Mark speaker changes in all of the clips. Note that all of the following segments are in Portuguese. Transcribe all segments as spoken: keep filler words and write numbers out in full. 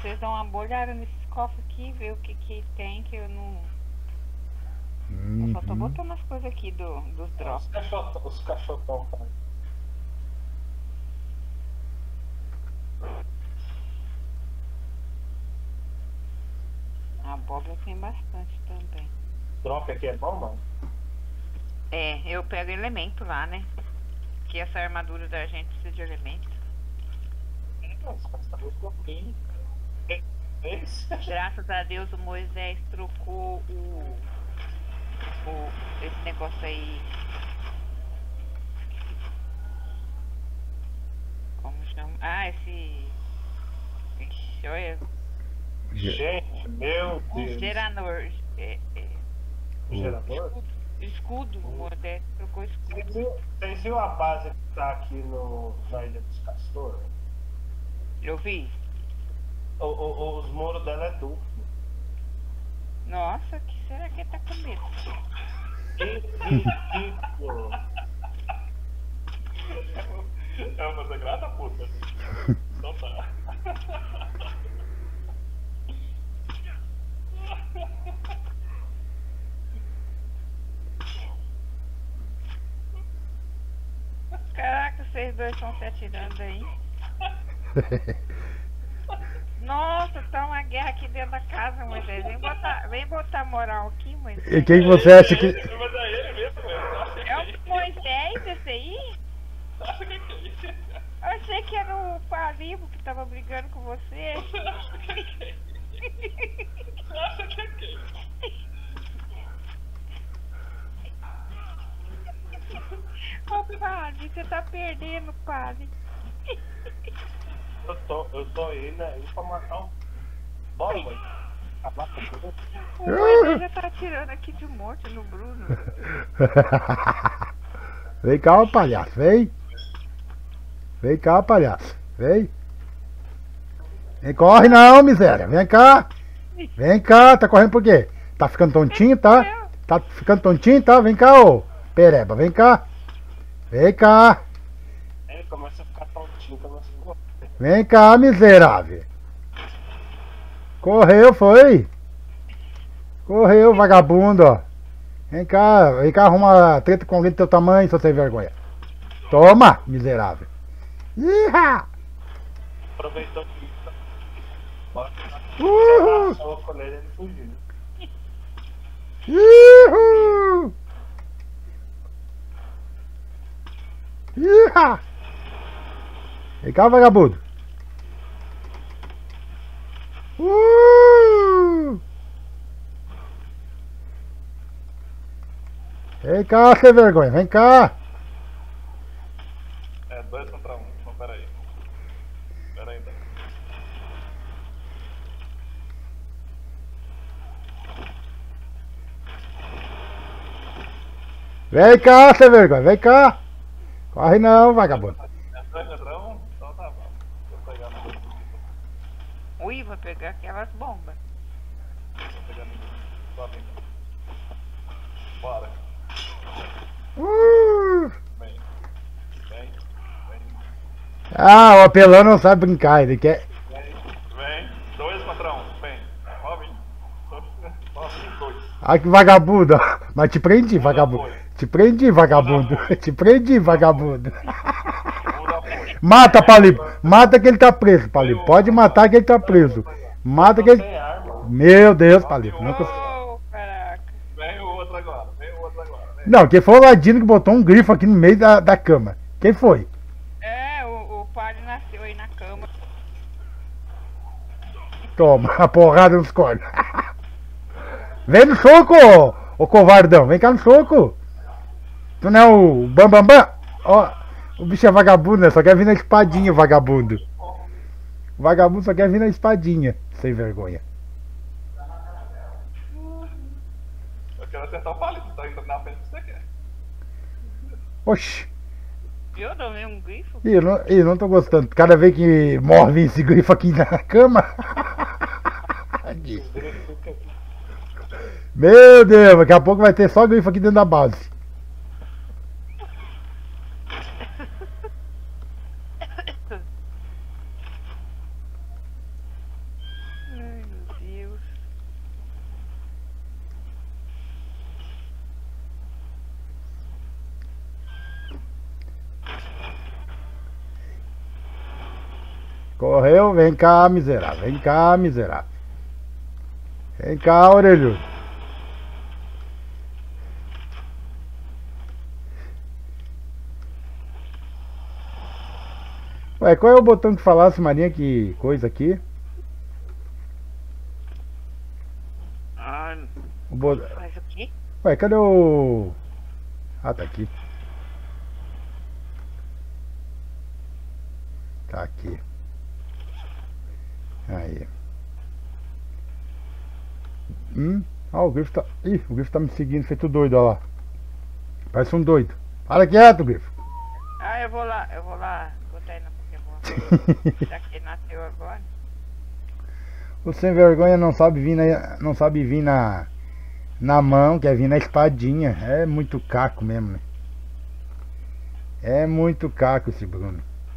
Speaker 1: vocês dão uma olhada nesses cofres aqui, ver o que que tem, que eu não...
Speaker 2: Uhum.
Speaker 1: Eu só tô botando as coisas aqui do, dos drops.
Speaker 3: Os cachotão, os cachotão também.
Speaker 1: A abóbora tem bastante também.
Speaker 3: Drop aqui é bom, mano?
Speaker 1: É, eu pego elemento lá, né? Que essa armadura da gente precisa de elemento.
Speaker 3: Nossa, mas tá muito pouquinho. Esse?
Speaker 1: Graças a Deus o Moisés trocou o, o esse negócio aí. Como chama? Ah, esse. Ixi, olha.
Speaker 3: Gente, meu Deus.
Speaker 1: Gerador. É, é,
Speaker 3: Gerador?
Speaker 1: escudo, escudo, o Moisés trocou escudo.
Speaker 3: Vocês viram, vocês viram a base que tá aqui no, na Ilha dos Castores?
Speaker 1: Eu vi.
Speaker 3: O, o, os muros dela é duplo.
Speaker 1: Nossa, que será que ele tá com medo?
Speaker 3: Ridículo.
Speaker 4: É uma coisa grata, puta. Então tá.
Speaker 1: Caraca, vocês dois estão se atirando aí. Nossa, tá uma guerra aqui dentro da casa, Moisés. Vem botar, vem botar moral aqui, Moisés.
Speaker 2: E quem você acha que...
Speaker 4: Mas é ele mesmo, velho. Acha que
Speaker 1: É o Moisés esse aí?
Speaker 4: Acha que é ele?
Speaker 1: Eu achei que era o Palibo que tava brigando com você.
Speaker 4: Acha que é quem? Acha que é quem?
Speaker 1: Ô, Pali, você tá perdendo, Pali.
Speaker 3: Eu tô, eu tô indo aí pra matar um. Bora, mãe. Acabar com tudo.
Speaker 1: O Moisés já tá atirando aqui de monte no Bruno.
Speaker 2: Vem cá, ô palhaço, vem. Vem cá, palhaço, vem. Vem, corre não, miséria, vem cá. Vem cá, tá correndo por quê? Tá ficando tontinho, tá? Tá ficando tontinho, tá? Vem cá, ô pereba, vem cá. Vem cá.
Speaker 3: Ele começa a ficar tontinho, começa a correr.
Speaker 2: Vem cá, miserável. Correu, foi? Correu, vagabundo, ó. Vem cá, vem cá arruma treta com alguém do teu tamanho, seu sem vergonha. Toma, miserável. Iha!
Speaker 3: Aproveitou que bora.
Speaker 2: Uhul!
Speaker 3: Só com ele, ele fugiu.
Speaker 2: Uhul! Iha! Vem cá, vagabundo. Uh! Vem cá, sem vergonha, vem cá.
Speaker 4: É dois contra um. Então peraí. Peraí então.
Speaker 2: Vem cá, sem vergonha, vem cá. Corre não, vagabundo.
Speaker 4: É dois contra um? Então tá bom. Vou pegar no. Vou
Speaker 1: Ui, vou pegar aquelas bombas.
Speaker 4: pegar no. Sobe então. Bora.
Speaker 2: Uh!
Speaker 4: Vem. Vem. Vem.
Speaker 2: Ah, o apelão não sabe brincar, ele quer.
Speaker 4: Vem. Vem. Dois contra um. Vem. Move. Move. Dois.
Speaker 2: Ah, que vagabundo. Mas te prendi, vagabundo. Te prendi, vagabundo. Te prendi, vagabundo.
Speaker 4: Muda apoio.
Speaker 2: Mata, Palipo. Mata que ele tá preso, Palipo. Pode matar que ele tá preso. Mata que ele...
Speaker 3: Sem arma.
Speaker 2: Meu Deus, Palipo. Não, cons-
Speaker 1: Oh, caraca.
Speaker 4: Vem o outro agora. Vem o outro agora. Vem.
Speaker 2: não, quem foi o Ladino que botou um grifo aqui no meio da, da cama? Quem foi?
Speaker 1: É, o, o Pali nasceu aí na cama.
Speaker 2: Toma, a porrada nos cornos. Vem no soco, ô, ô covardão. Vem cá no soco. Tu não é o Bambambam? Bam, bam. Ó, o bicho é vagabundo, né? Só quer vir na espadinha, vagabundo. O vagabundo só quer vir na espadinha. Sem vergonha.
Speaker 4: Eu quero acertar o palito. Tá indo na frente que você quer.
Speaker 2: Oxi.
Speaker 1: Eu tomei um grifo?
Speaker 2: Ih, eu não, ih, eu não tô gostando. Cada vez que morre esse grifo aqui na cama. Meu Deus, daqui a pouco vai ter só grifo aqui dentro da base. Correu, vem cá, miserável. Vem cá, miserável. Vem cá, orelhudo. Ué, qual é o botão que falasse, Marinha, que coisa aqui?
Speaker 1: Ah,
Speaker 2: O bo...
Speaker 1: faz o quê?
Speaker 2: Ué, cadê o... Ah, tá aqui. Tá aqui. Aí. Hum? Ah, o Grifo tá... Ih, o Grifo tá me seguindo, feito doido, ó lá. Parece um doido. Para quieto, Grifo.
Speaker 1: Ah, eu vou lá, eu vou lá botar ele na Pokémon. Já que ele nasceu agora.
Speaker 2: O sem vergonha não sabe vir na, não sabe vir na, na mão, quer vir na espadinha. É muito caco mesmo, né? É muito caco esse Bruno.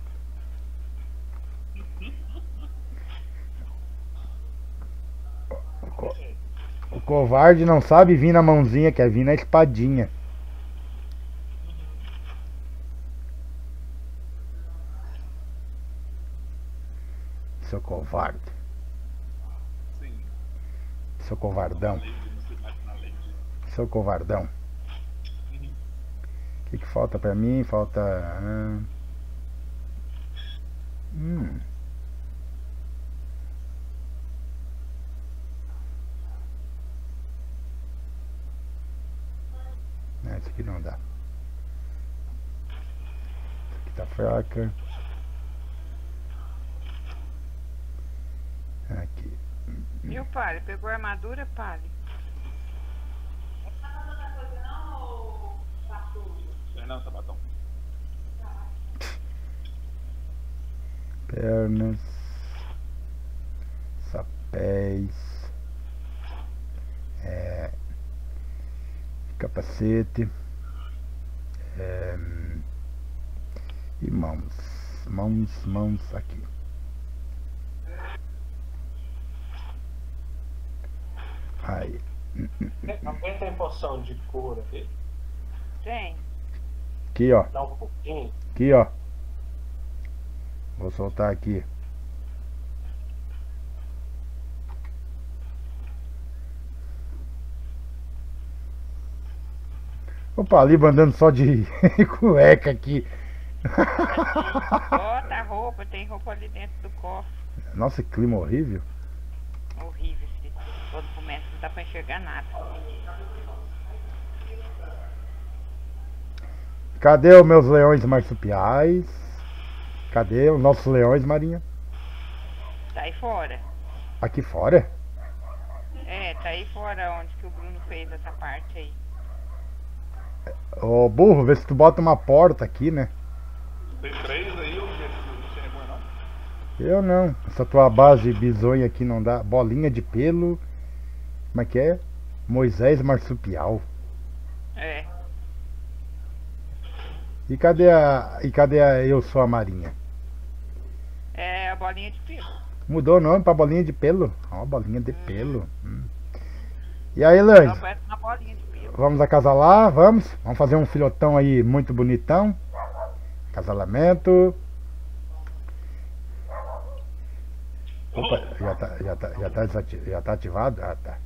Speaker 2: O, co- o covarde não sabe vir na mãozinha, quer vir na espadinha. Seu covarde,
Speaker 4: Sim.
Speaker 2: seu covardão,
Speaker 4: Lei de- não sei mais na lei de-
Speaker 2: seu covardão. O que, que falta pra mim? Falta. ah, Hum. Não, esse aqui não dá. Esse aqui tá fraca. Aqui.
Speaker 1: Viu, Pali? Pegou a armadura, Pali?
Speaker 4: Sei não, sapatão.
Speaker 2: Pernas. Sapés. É, capacete. É, e mãos. Mãos, mãos aqui. Aí.
Speaker 3: Alguém tem poção de cura aqui?
Speaker 1: Tem.
Speaker 2: Aqui, ó.
Speaker 3: Dá um pouquinho.
Speaker 2: Aqui, ó. Vou soltar aqui. Opa, ali andando só de cueca aqui.
Speaker 1: Bota a roupa, tem roupa ali dentro do cofre.
Speaker 2: Nossa, que clima horrível.
Speaker 1: Horrível esse. Todo começa, não dá pra enxergar nada.
Speaker 2: Cadê os meus leões marsupiais? Cadê os nossos leões, Marinha?
Speaker 1: Tá aí fora.
Speaker 2: Aqui fora?
Speaker 1: É, tá aí fora onde que o Bruno fez essa parte aí.
Speaker 2: Ô burro, vê se tu bota uma porta aqui, né?
Speaker 4: Tem três aí, eu não sei vergonha não.
Speaker 2: Eu não. Essa tua base bizonha aqui não dá. Bolinha de pelo. Como é que é? Moisés marsupial.
Speaker 1: É.
Speaker 2: E cadê a. E cadê a Eu Sou a Marinha?
Speaker 1: É a bolinha de pelo.
Speaker 2: Mudou o nome pra bolinha de pelo? Ó, bolinha de pelo. Hum. E aí, Lães?
Speaker 1: Só parece uma bolinha de pelo.
Speaker 2: Vamos acasalar? Vamos? Vamos fazer um filhotão aí muito bonitão. Acasalamento. Opa, já tá, já tá, já tá, desati- já tá ativado? Ah, tá.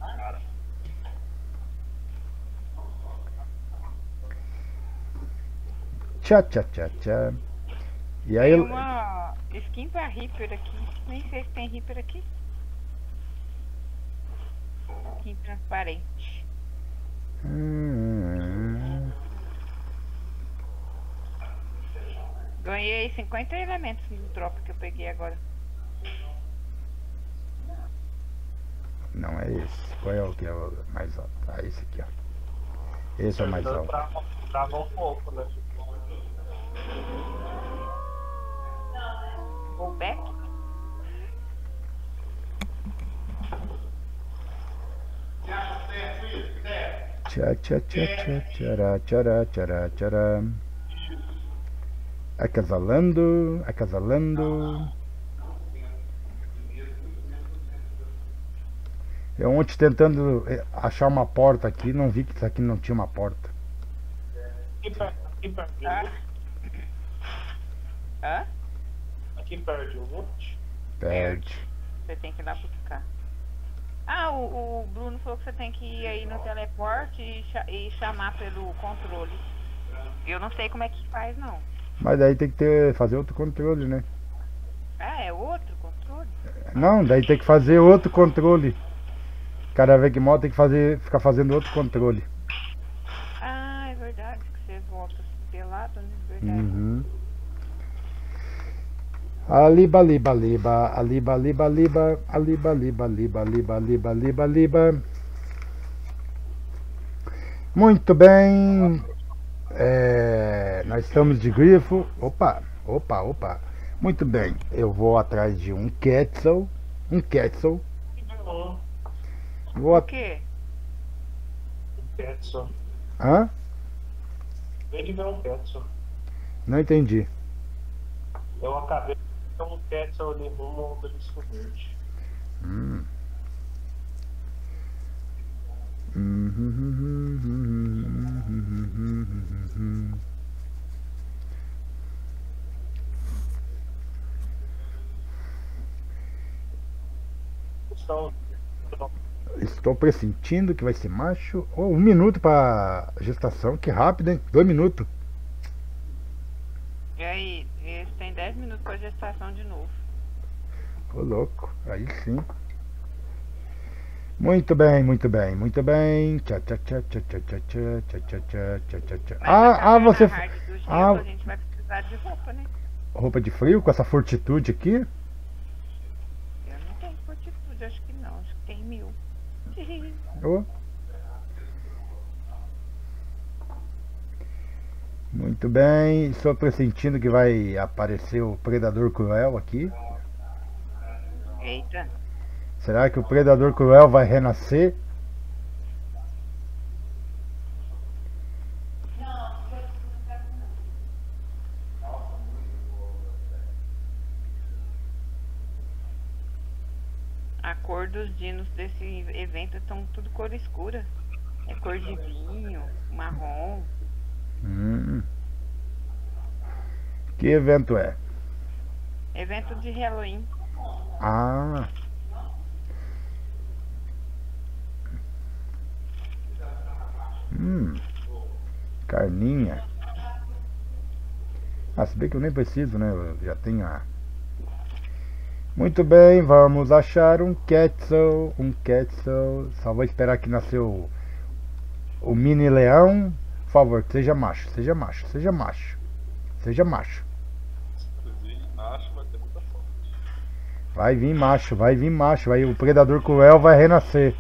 Speaker 2: Tchá, tchá, tchá, tchá. E aí,
Speaker 1: Tem uma skin pra Reaper aqui. Nem sei se tem Reaper aqui. Skin transparente.
Speaker 2: Hum,
Speaker 1: Ganhei cinquenta elementos no drop que eu peguei agora.
Speaker 2: não é esse. Qual é o que é o mais alto? Ah, esse aqui, ó. Esse é o mais alto.
Speaker 3: Trava trava um pouco, né?
Speaker 1: Vou back.
Speaker 2: Tchá, tchá, tchá, tchá, tchará, tchará, tchará, tchará. Acasalando, acasalando. Eu ontem tentando eh, achar uma porta aqui, não vi que isso aqui não tinha uma porta.
Speaker 3: Aqui perto, aqui perto de
Speaker 1: Tá.
Speaker 3: loot.
Speaker 1: Hã?
Speaker 3: Aqui perto de loot.
Speaker 2: Perde.
Speaker 1: Você tem que ir lá buscar. Ah, o, o Bruno falou que você tem que ir aí no teleporte e, cha- e chamar pelo controle. Eu não sei como é que faz, não.
Speaker 2: Mas daí tem que ter, fazer outro controle, né?
Speaker 1: Ah, é outro controle?
Speaker 2: Não, daí tem que fazer outro controle. Cada vez que morre tem que fazer, ficar fazendo outro controle.
Speaker 1: Ah, é verdade, que você volta pelado, né? Verdade.
Speaker 2: Uhum. Aliba, liba, liba, aliba, liba, liba, aliba, liba, liba, liba, liba, liba, liba. Muito bem. É, nós estamos de grifo. Opa, opa, opa. Muito bem. Eu vou atrás de um Quetzal. Um Quetzal.
Speaker 3: Um
Speaker 2: Vou
Speaker 1: O
Speaker 2: at...
Speaker 1: quê?
Speaker 3: Petson.
Speaker 2: Hã?
Speaker 3: Vem de ver um Petson.
Speaker 2: Não entendi.
Speaker 3: Eu acabei de ver um Petson ali rumo ao obelisco verde.
Speaker 2: Hum.
Speaker 3: Estão.
Speaker 2: Estou pressentindo que vai ser macho. Oh, um minuto para gestação, que rápido, hein? Dois minutos.
Speaker 1: E aí, eles têm dez minutos pra gestação de novo.
Speaker 2: Ô louco, aí sim. Muito bem, muito bem, muito bem. Tchá, tchá, tchá, tchá, tchá, tchá, tchá, tchá, tchá, tchá, tchá, tchá.
Speaker 1: Mas
Speaker 2: Ah,
Speaker 1: na
Speaker 2: ah,
Speaker 1: caverna
Speaker 2: você.
Speaker 1: hard do gelo,
Speaker 2: Ah,
Speaker 1: a gente vai precisar de roupa, né?
Speaker 2: roupa de frio com essa fortitude aqui?
Speaker 1: Eu não tenho fortitude, acho que não, acho que tem mil.
Speaker 2: Oh. Muito bem, estou pressentindo que vai aparecer o Predador Cruel aqui.
Speaker 1: Eita,
Speaker 2: Será que o Predador Cruel vai renascer?
Speaker 1: a cor dos dinos desse evento estão tudo cor escura. É cor de vinho, marrom.
Speaker 2: Hum. Que evento é?
Speaker 1: Evento de Halloween.
Speaker 2: Ah. Hum. Carninha. Ah, se bem que eu nem preciso, né? Eu já tenho a... Muito bem, vamos achar um Quetzal. Um Quetzal. Só vou esperar que nasceu o mini leão. Por favor, seja macho, seja macho, seja macho. Seja macho.
Speaker 4: Inclusive, acho que vai ter muita sorte.
Speaker 2: Vai vir macho, vai vir macho. Vai, o Predador Cruel vai renascer.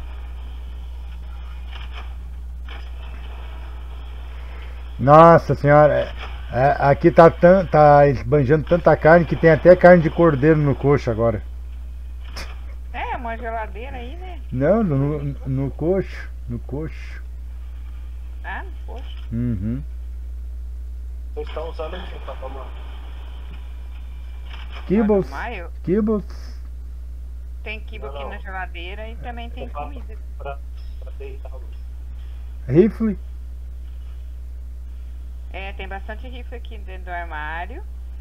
Speaker 2: Nossa senhora, é, é, aqui tá, tan, tá esbanjando tanta carne que tem até carne de cordeiro no coxo agora.
Speaker 1: É, uma geladeira aí, né?
Speaker 2: Não, no, no, no coxo, no coxo.
Speaker 1: Ah, poxa.
Speaker 2: Uhum.
Speaker 3: Vocês estão usando o que pra tomar?
Speaker 2: Kibbles,
Speaker 1: Maio,
Speaker 2: kibbles.
Speaker 1: tem quibo aqui
Speaker 3: Não, não.
Speaker 1: na geladeira e também tem
Speaker 3: Pra-
Speaker 1: comida.
Speaker 3: Pra, pra deitar o.
Speaker 2: Rifle.
Speaker 1: É, tem bastante rifle aqui dentro do armário.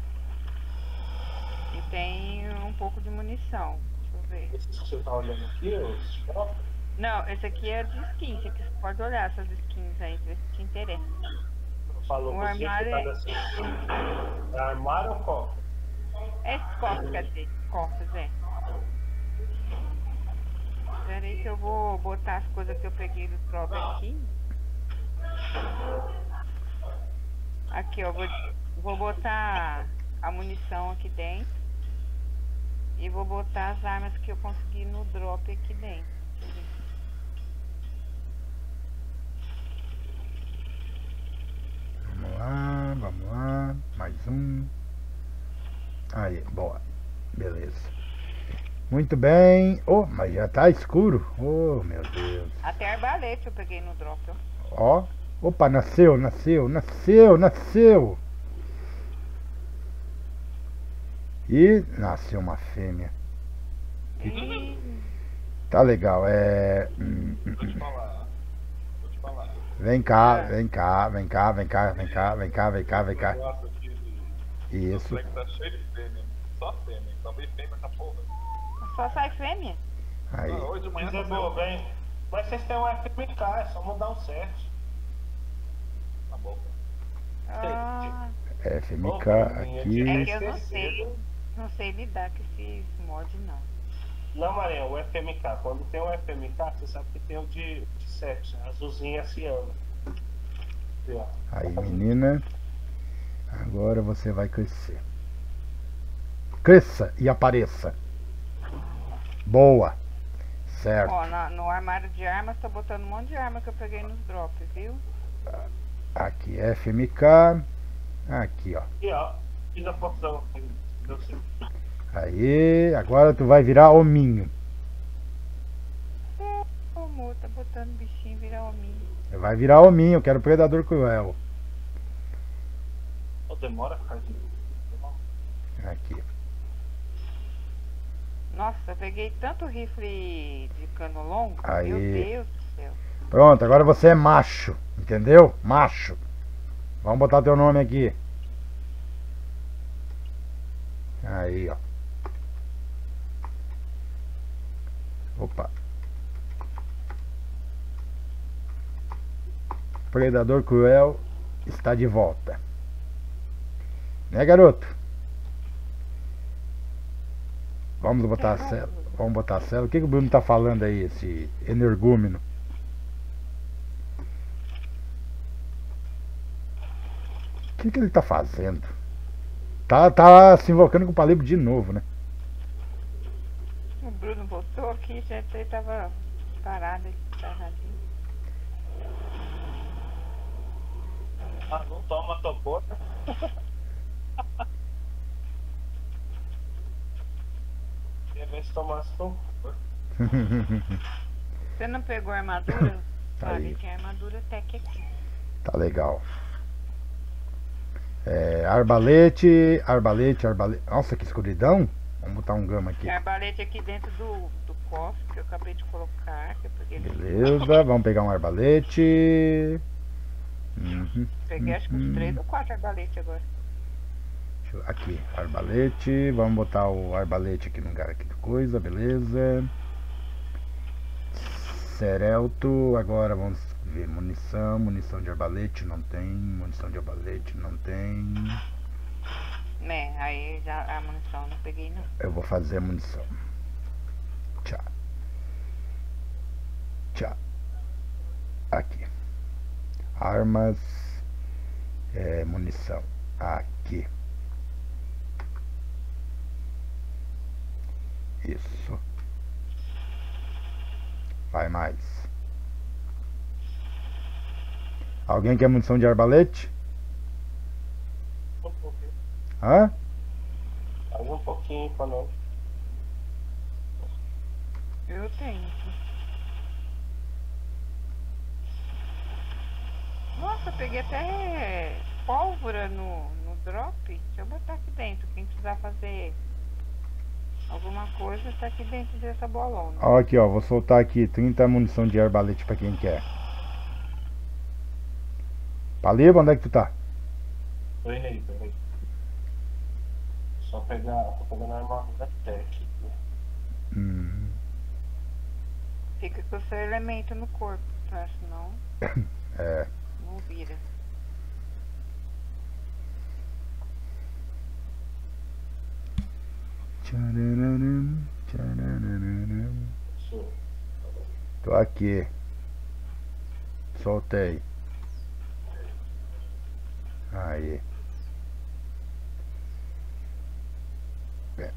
Speaker 1: E tem um pouco de munição. Deixa eu ver.
Speaker 3: Esses que você tá olhando aqui, os cofres?
Speaker 1: Não, esse aqui é de skin. Esse aqui você pode olhar essas skins aí, ver se te interessa.
Speaker 3: Falou
Speaker 1: O
Speaker 3: você que
Speaker 1: armário
Speaker 3: tá
Speaker 1: é-
Speaker 3: assim. É armário ou cofre?
Speaker 1: Esses cofres, quer dizer, cofres, é. Espera aí que eu vou botar as coisas que eu peguei do drop aqui. Aqui, ó, vou, vou botar a munição aqui dentro. E vou botar as armas que eu consegui no drop aqui dentro. Deixa eu ver.
Speaker 2: Vamos lá, vamos lá. Mais um. Aí, boa. Beleza. Muito bem. Oh, mas já tá escuro. Oh, meu Deus.
Speaker 1: Até arbalete eu peguei no drop, ó.
Speaker 2: Ó. Opa, nasceu, nasceu, nasceu, nasceu. E nasceu uma fêmea.
Speaker 1: Ih,
Speaker 2: Tá legal, é. hum, hum,
Speaker 4: Vou te falar. Vou te falar.
Speaker 2: Vem cá, vem cá, vem cá, vem cá, vem cá, vem cá, vem cá, vem cá.
Speaker 4: Gosto aqui de.
Speaker 2: Isso.
Speaker 4: Você que tá cheio de fêmea. Só fêmea. Só vi fêmea essa porra.
Speaker 1: Só sai fêmea?
Speaker 2: Aí.
Speaker 4: Ah, hoje de manhã
Speaker 3: Dizer,
Speaker 4: só
Speaker 3: boa,
Speaker 4: saiu.
Speaker 3: vem. Mas vocês têm um F M K, é só mudar um set.
Speaker 4: Tá bom.
Speaker 1: Ah,
Speaker 2: F M
Speaker 3: Ô,
Speaker 2: K
Speaker 3: Marinha,
Speaker 2: aqui.
Speaker 1: é
Speaker 3: tinha
Speaker 1: que eu não sei,
Speaker 3: esquecido.
Speaker 1: não sei lidar com esses mods não.
Speaker 3: Não, Marinha, o F M K. Quando tem o F M K, você sabe que tem o de, de set, azulzinha Ciano. Aqui, ó.
Speaker 2: Aí, menina. Agora você vai crescer. Cresça e apareça. Boa. Certo.
Speaker 1: Ó, na- no armário de armas, tô botando um monte de arma que eu peguei nos drops, viu?
Speaker 2: Aqui, F M K. Aqui, ó.
Speaker 3: Aqui, ó. Fiz a poção. Deu certo.
Speaker 2: Aí, agora tu vai virar hominho.
Speaker 1: Ô, amor, tá botando bichinho virar hominho.
Speaker 2: Vai virar hominho, eu quero predador cruel.
Speaker 3: Ô, demora, cara.
Speaker 2: Aqui.
Speaker 1: Nossa, eu peguei tanto rifle de cano longo.
Speaker 2: Aí.
Speaker 1: Meu Deus do céu.
Speaker 2: Pronto, agora você é macho. Entendeu? Macho. Vamos botar teu nome aqui. Aí, ó. Opa. Predador cruel está de volta. Né, garoto? Vamos botar a cela. Vamos botar a cela. O que, que o Bruno tá falando aí, esse energúmeno? O que, que ele tá fazendo? Tá, tá se invocando com o Palibo de novo, né?
Speaker 1: O Bruno voltou aqui, gente, ele tava parado, ele paradinho.
Speaker 3: Ah, não toma topor. Queria ver se tomasse topor.
Speaker 1: Você não pegou a armadura?
Speaker 2: Aí.
Speaker 1: Sabe, tinha armadura até que aqui.
Speaker 2: Tá legal. É, arbalete, arbalete, arbalete. Nossa, que escuridão. Vamos botar um gama aqui.
Speaker 1: Tem arbalete aqui dentro do, do cofre que eu acabei de colocar. Que eu peguei,
Speaker 2: Beleza, vamos pegar um arbalete. Uhum.
Speaker 1: peguei acho que uns três ou quatro arbaletes agora.
Speaker 2: Deixa eu- Aqui, arbalete. Vamos botar o arbalete aqui no lugar aqui de coisa, beleza. Serelto, agora vamos ver munição, munição de arbalete não tem, munição de arbalete não tem.
Speaker 1: Né, aí já a munição eu não peguei não.
Speaker 2: Eu vou fazer a munição. Tchau. Tchau. Aqui. Armas. É, munição. Aqui. Isso. Vai mais. Alguém quer munição de arbalete?
Speaker 3: Um pouquinho.
Speaker 2: Hã?
Speaker 3: Faz um pouquinho pra nós.
Speaker 1: Eu tenho aqui. Nossa, eu peguei até pólvora no, no drop. Deixa eu botar aqui dentro. Quem precisar fazer alguma coisa, tá aqui dentro dessa bolona.
Speaker 2: Ó, aqui, ó. Vou soltar aqui trinta munição de arbalete pra quem quer. Paliba, onde é que tu tá?
Speaker 3: Peraí, peraí. Só pegar. Tô pegando a armadura tech.
Speaker 2: Hum.
Speaker 1: Fica com o seu elemento no corpo, tá? Senão
Speaker 2: É.
Speaker 1: não vira.
Speaker 2: Tchararam, tchararam.
Speaker 3: Isso.
Speaker 2: Tô aqui. Soltei. Aí. É.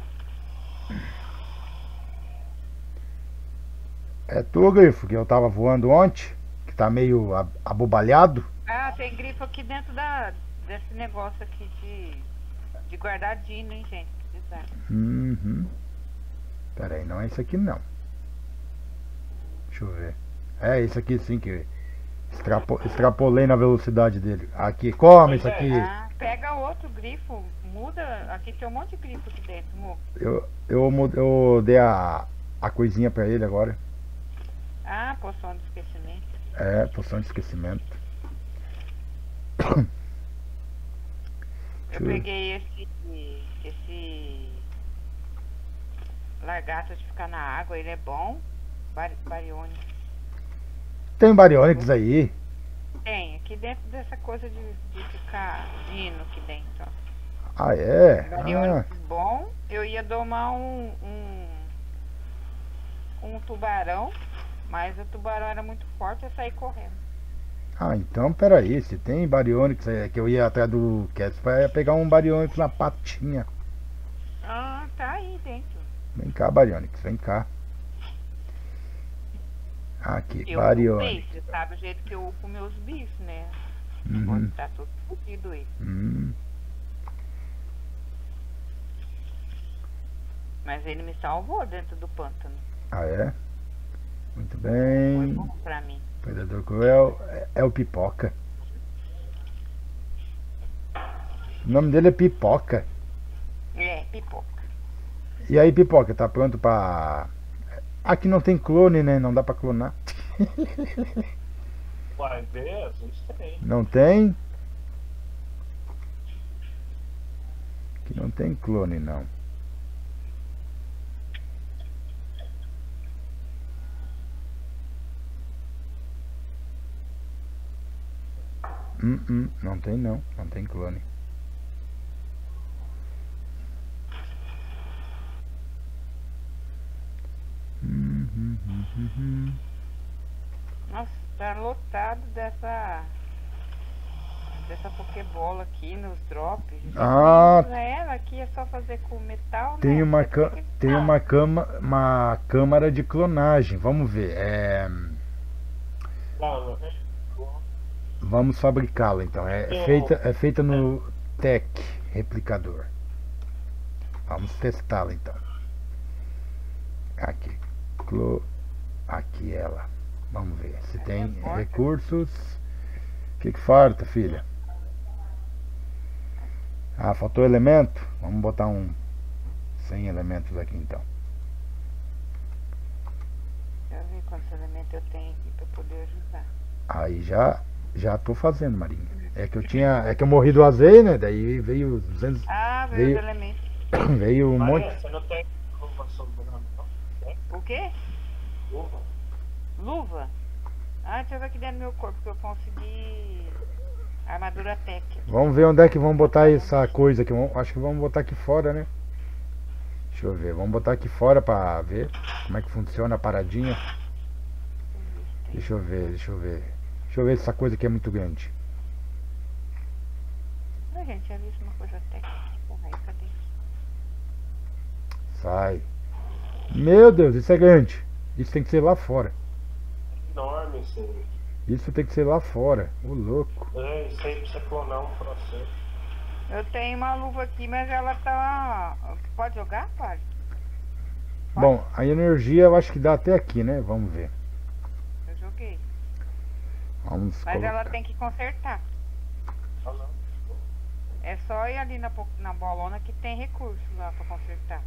Speaker 2: É tu, Grifo, que eu tava voando ontem, que tá meio ab- abobalhado.
Speaker 1: Ah, tem grifo aqui dentro da, desse negócio aqui de, de guardar dino, hein, gente? Se precisar.
Speaker 2: Uhum. Pera aí, não é isso aqui não. Deixa eu ver. É isso aqui sim que extrapo- extrapolei na velocidade dele. Aqui, come isso aqui.
Speaker 1: Ah, pega outro grifo, muda. Aqui tem um monte de grifo aqui dentro, amor.
Speaker 2: Eu, eu, mu- eu dei a, a coisinha pra ele agora.
Speaker 1: Ah, poção de esquecimento.
Speaker 2: É, poção de esquecimento.
Speaker 1: Eu
Speaker 2: Deixa eu-
Speaker 1: peguei esse, esse lagarto de ficar na água, ele é bom. Bar Baryonyx.
Speaker 2: Tem Baryonyx aí.
Speaker 1: Tem, aqui dentro dessa coisa de, de ficar vindo aqui dentro, ó.
Speaker 2: Ah, é?
Speaker 1: Baryonyx
Speaker 2: Ah,
Speaker 1: bom. Eu ia domar um, um, um tubarão, mas o tubarão era muito forte, eu saí correndo.
Speaker 2: ah, então peraí. Se tem Baryonyx, é que eu ia atrás do Cats pra pegar um Baryonyx na patinha.
Speaker 1: Ah, tá aí dentro.
Speaker 2: Vem cá, Baryonyx, vem cá. Aqui,
Speaker 1: Eu
Speaker 2: Baryonyx.
Speaker 1: sei, você sabe o jeito que eu upo meus bichos, né?
Speaker 2: Uhum.
Speaker 1: Tá tudo fodido aí.
Speaker 2: Hum.
Speaker 1: Mas ele me salvou dentro do pântano.
Speaker 2: Ah, é? Muito
Speaker 1: Foi
Speaker 2: bem.
Speaker 1: bom pra mim.
Speaker 2: Predador cruel é, é o Pipoca. O nome dele é Pipoca.
Speaker 1: É, pipoca.
Speaker 2: E aí, Pipoca, tá pronto pra... Aqui não tem clone, né? Não dá pra clonar.
Speaker 3: Vai ver, a gente tem.
Speaker 2: Não tem? Aqui não tem clone, não. Hum, hum, não tem não, não tem clone. Hum, hum, hum, hum, hum.
Speaker 1: Nossa, tá lotado dessa. Dessa pokebola aqui nos drops.
Speaker 2: Ah.
Speaker 1: Usa ela aqui é só fazer com metal,
Speaker 2: Tem
Speaker 1: né?
Speaker 2: uma,
Speaker 1: Mas
Speaker 2: ca-
Speaker 1: por que que
Speaker 2: tem
Speaker 1: tá?
Speaker 2: uma, cama, uma câmara de clonagem. Vamos ver. É,
Speaker 3: Não, não.
Speaker 2: vamos fabricá-la então. É feita, é feita no Tech Replicador. Vamos testá-la então. Aqui. Clo... Aqui ela. Vamos ver se tem
Speaker 1: forte.
Speaker 2: recursos. O que, que falta, filha? Ah, faltou elemento? Vamos botar um cem elementos aqui então.
Speaker 1: Deixa eu ver quantos elementos eu tenho aqui pra poder ajudar.
Speaker 2: Aí já já tô fazendo, Marinha. É que eu tinha, é que eu morri do azeite, né? Daí veio duzentos,
Speaker 1: Ah, veio
Speaker 2: veio
Speaker 1: os elementos.
Speaker 2: veio um
Speaker 3: Maria,
Speaker 2: monte.
Speaker 3: você não tem luva sobrando, não? Tem?
Speaker 1: O quê?
Speaker 3: Luva?
Speaker 1: Luva? Ah, deixa eu ver aqui dentro do meu corpo que eu consegui armadura tech.
Speaker 2: Vamos ver onde é que vamos botar essa coisa aqui. Vamos- Acho que vamos botar aqui fora, né? Deixa eu ver. Vamos botar aqui fora pra ver como é que funciona a paradinha. Deixa eu ver, deixa eu ver. Deixa eu ver se essa coisa aqui é muito grande.
Speaker 1: Ah, gente, já vi uma coisa tech. Porra, aí, cadê?
Speaker 2: Sai. Meu Deus, isso é grande. Isso tem que ser lá fora.
Speaker 3: Enorme, sim.
Speaker 2: Isso tem que ser lá fora. Ô louco.
Speaker 3: É, isso aí pra você clonar um processo.
Speaker 1: Eu tenho uma luva aqui, mas ela tá. Pode jogar, pode?
Speaker 2: Bom, a energia eu acho que dá até aqui, né? Vamos ver.
Speaker 1: Eu joguei.
Speaker 2: Vamos
Speaker 1: Mas
Speaker 2: colocar.
Speaker 1: ela tem que consertar.
Speaker 3: Ah, não.
Speaker 1: É só ir ali na, po- na bolona que tem recurso lá pra consertar.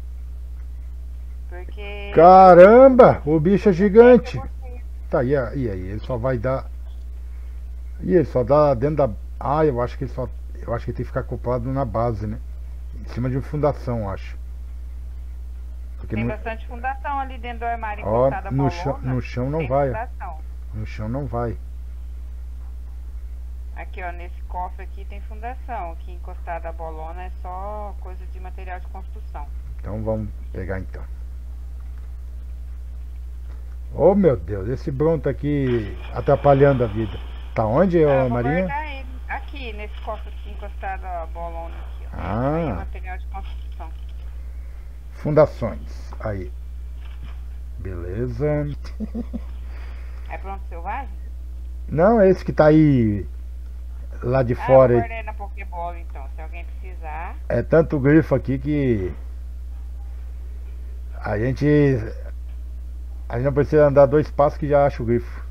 Speaker 1: Porque.
Speaker 2: Caramba, o bicho é gigante.
Speaker 1: Eu gostei.
Speaker 2: Tá, e aí, e aí? Ele só vai dar. E ele só dá dentro da. Ah, eu acho que ele só. Eu acho que ele tem que ficar acoplado na base, né? Em cima de uma fundação, eu acho. Porque
Speaker 1: Tem
Speaker 2: no,
Speaker 1: bastante fundação ali dentro do armário
Speaker 2: Ó,
Speaker 1: encostada à
Speaker 2: no
Speaker 1: bolona.
Speaker 2: chão- no chão não
Speaker 1: tem
Speaker 2: vai.
Speaker 1: fundação.
Speaker 2: no chão não vai.
Speaker 1: Aqui, ó, nesse cofre aqui tem fundação. Aqui encostada à bolona é só coisa de material de construção.
Speaker 2: Então vamos pegar então. Oh meu Deus, esse Bron tá aqui atrapalhando a vida. Tá onde,
Speaker 1: Ah,
Speaker 2: ô
Speaker 1: eu vou
Speaker 2: Marinha?
Speaker 1: guardar ele aqui, nesse cofre aqui encostado à bolona aqui, ó.
Speaker 2: Ah.
Speaker 1: Aí é material de construção.
Speaker 2: Fundações. Aí. Beleza.
Speaker 1: É pronto selvagem?
Speaker 2: Não, é esse que tá aí lá de
Speaker 1: Ah,
Speaker 2: fora.
Speaker 1: eu
Speaker 2: aí.
Speaker 1: guardei na Pokébola então. Se alguém precisar.
Speaker 2: É tanto grifo aqui que a gente a gente não precisa andar dois passos que já acha o grifo.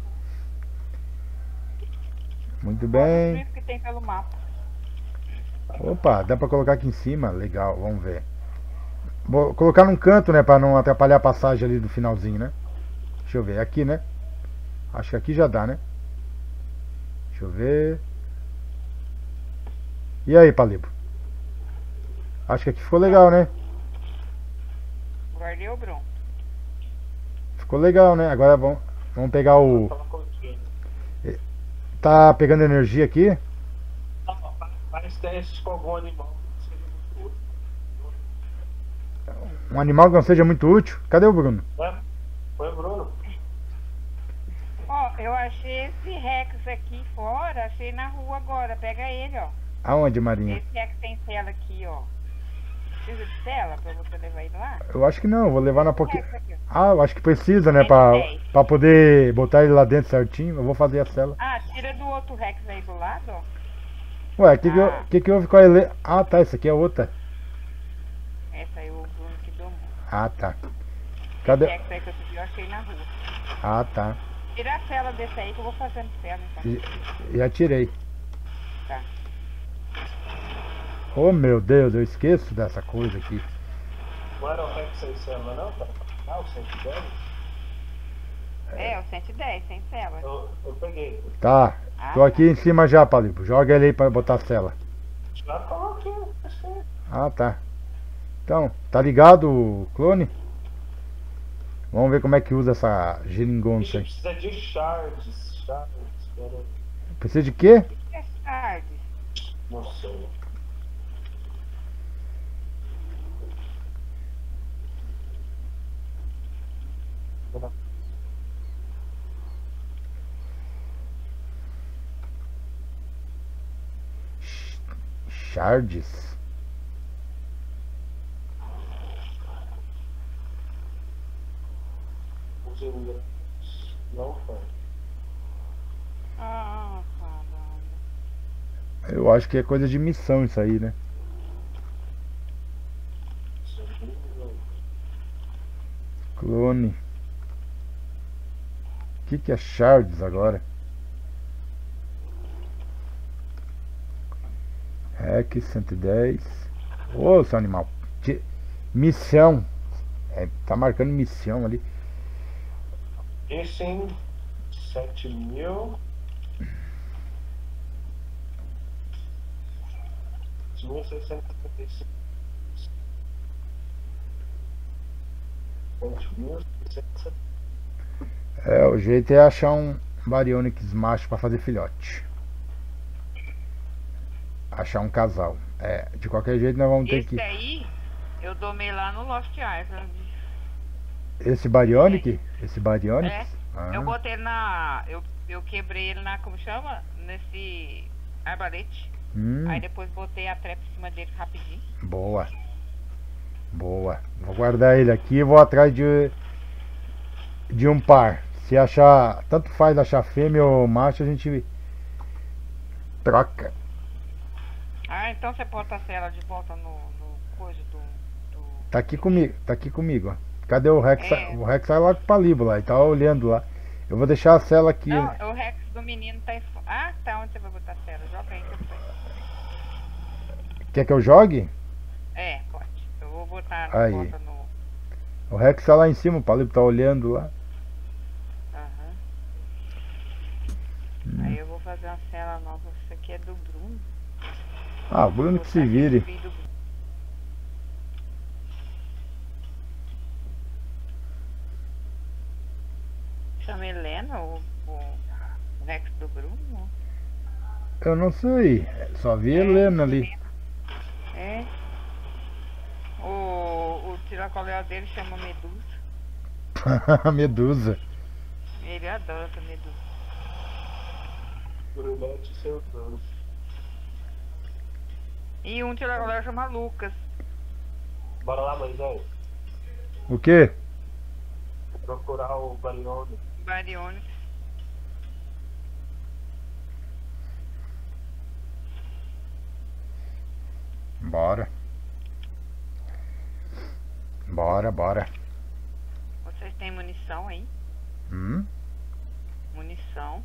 Speaker 2: Muito
Speaker 1: Todos os
Speaker 2: bem.
Speaker 1: grifos que tem pelo mapa.
Speaker 2: Opa, dá pra colocar aqui em cima? Legal, vamos ver. Vou colocar num canto, né, pra não atrapalhar a passagem ali do finalzinho, né? Deixa eu ver, aqui, né? Acho que aqui já dá, né? Deixa eu ver. E aí, Palibo? Acho que aqui ficou legal, né?
Speaker 1: Guardei o Bruno.
Speaker 2: Ficou legal, né? Agora vamos, vamos pegar o...
Speaker 3: Tava curtindo.
Speaker 2: Tá pegando energia aqui?
Speaker 3: Não, fa- faz testes com algum animal que seja muito útil.
Speaker 2: Um animal que não seja muito útil? Cadê o Bruno?
Speaker 3: Né? Foi, Bruno?
Speaker 1: Ó, eu achei esse Rex aqui fora, achei na rua agora. Pega ele, ó.
Speaker 2: Aonde, Marinha?
Speaker 1: Esse Rex tem cela aqui, ó. Precisa de cela pra você levar ele lá?
Speaker 2: Eu acho que não, eu vou levar na pouquinho.
Speaker 1: Rex aqui, ó.
Speaker 2: Ah, eu acho que precisa, né? Pra, pra poder botar ele lá dentro certinho. Eu vou fazer a cela.
Speaker 1: Ah, tira do outro Rex aí do lado, ó.
Speaker 2: Ué, o que, que, eu-
Speaker 1: Ah.
Speaker 2: que, que houve com a Ele... Ah, tá, essa aqui é outra.
Speaker 1: Essa aí o Bruno que domou.
Speaker 2: Ah, tá.
Speaker 1: Esse
Speaker 2: Cadê?
Speaker 1: Rex aí que eu pedi, eu achei na rua.
Speaker 2: Ah, tá.
Speaker 1: Tira a cela desse aí que eu vou fazendo cela, então.
Speaker 2: E- Já tirei.
Speaker 1: Tá.
Speaker 2: Oh, meu Deus, eu esqueço dessa coisa aqui.
Speaker 3: Não era o Rex sem célula, não? Tá? Ah, o cento e dez?
Speaker 1: É, o cento e dez, sem cela.
Speaker 3: Eu, eu peguei.
Speaker 2: Tá, tô aqui em cima já, Palipo. Joga ele aí pra botar a cela.
Speaker 3: Já coloquei. assim.
Speaker 2: Ah, tá. Então, tá ligado o clone? Vamos ver como é que usa essa geringonça
Speaker 3: Ixi,
Speaker 2: aí.
Speaker 3: precisa de shards. Shards. Pera aí.
Speaker 2: Precisa de quê?
Speaker 1: É tarde.
Speaker 3: Não sei.
Speaker 2: Shards.
Speaker 3: Os ingressos. Não foi.
Speaker 1: Ah, caramba.
Speaker 2: Eu acho que é coisa de missão isso aí, né? Clone. O que, que é shards agora? Hack cento e dez. Ô, seu animal. Ti- Missão. É, tá marcando missão ali.
Speaker 3: Esse em sete mil. sete mil seiscentos e setenta e cinco. sete mil seiscentos e setenta.
Speaker 2: É, o jeito é achar um Baryonyx macho pra fazer filhote. Achar um casal. É, de qualquer jeito nós vamos ter
Speaker 1: Esse
Speaker 2: que...
Speaker 1: aí, eu domei lá no Lost Island.
Speaker 2: Esse Baryonyx? Esse Baryonyx?
Speaker 1: É.
Speaker 2: Ah,
Speaker 1: Eu botei ele na. Eu, eu quebrei ele na. Como chama? Nesse arbalete.
Speaker 2: hum,
Speaker 1: Aí depois botei a trepa em cima dele rapidinho.
Speaker 2: boa. Boa. Vou guardar ele aqui e vou atrás de... De um par. Se achar... Tanto faz achar fêmea ou macho, a gente... Troca.
Speaker 1: Ah, então você bota a cela de volta no, no coisa do. do...
Speaker 2: Tá aqui comigo, tá aqui comigo, ó. Cadê o Rex?
Speaker 1: É.
Speaker 2: O Rex sai lá com o Palibo lá, ele tá olhando lá. Eu vou deixar a cela aqui.
Speaker 1: Não, o Rex do menino tá em. fo- Ah, tá. Onde você vai botar a cela? Joga aí que eu sei.
Speaker 2: Quer que eu jogue?
Speaker 1: É, pode. Eu vou botar
Speaker 2: Aí.
Speaker 1: de volta no.
Speaker 2: O Rex tá lá em cima, o Palibo tá olhando lá.
Speaker 1: Aham.
Speaker 2: Hum.
Speaker 1: Aí eu vou fazer uma cela nova. Isso aqui é do Bruno.
Speaker 2: Ah, o Bruno
Speaker 1: Vou
Speaker 2: que se
Speaker 1: botar aqui
Speaker 2: vire.
Speaker 1: no fim do Bruno. Chama Helena, o, o o Rex do Bruno?
Speaker 2: Eu não sei, só vi a Helena ali.
Speaker 1: É. O, o tiracoléu dele chama Medusa.
Speaker 2: Medusa.
Speaker 1: Ele adora essa Medusa.
Speaker 3: Brunete e seu dono.
Speaker 1: E um tiracoléu chama Lucas.
Speaker 3: Bora lá, Moisés.
Speaker 2: O quê?
Speaker 3: Procurar o Baryonyx.
Speaker 1: Baryonyx.
Speaker 2: Bora. Bora, bora.
Speaker 1: Vocês têm munição aí?
Speaker 2: Hum?
Speaker 1: Munição.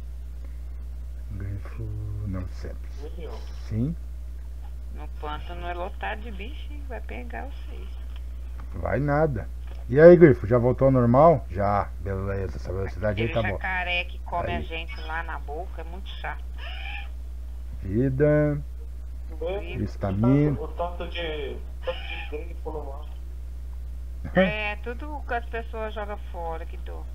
Speaker 2: Grifo não sempre.
Speaker 3: Milhão.
Speaker 2: Sim,
Speaker 1: No pântano é lotado de bicho e vai pegar vocês.
Speaker 2: vai nada. E aí, Grifo, já voltou ao normal? Já, beleza, essa velocidade aí
Speaker 1: Aquele
Speaker 2: tá bom.
Speaker 1: jacaré que come
Speaker 2: Aí.
Speaker 1: a gente lá na boca é muito chato.
Speaker 2: Vida. Estamina.
Speaker 3: O tanto de, tanto de grifo no mar.
Speaker 1: É, tudo que as pessoas jogam fora, que dor.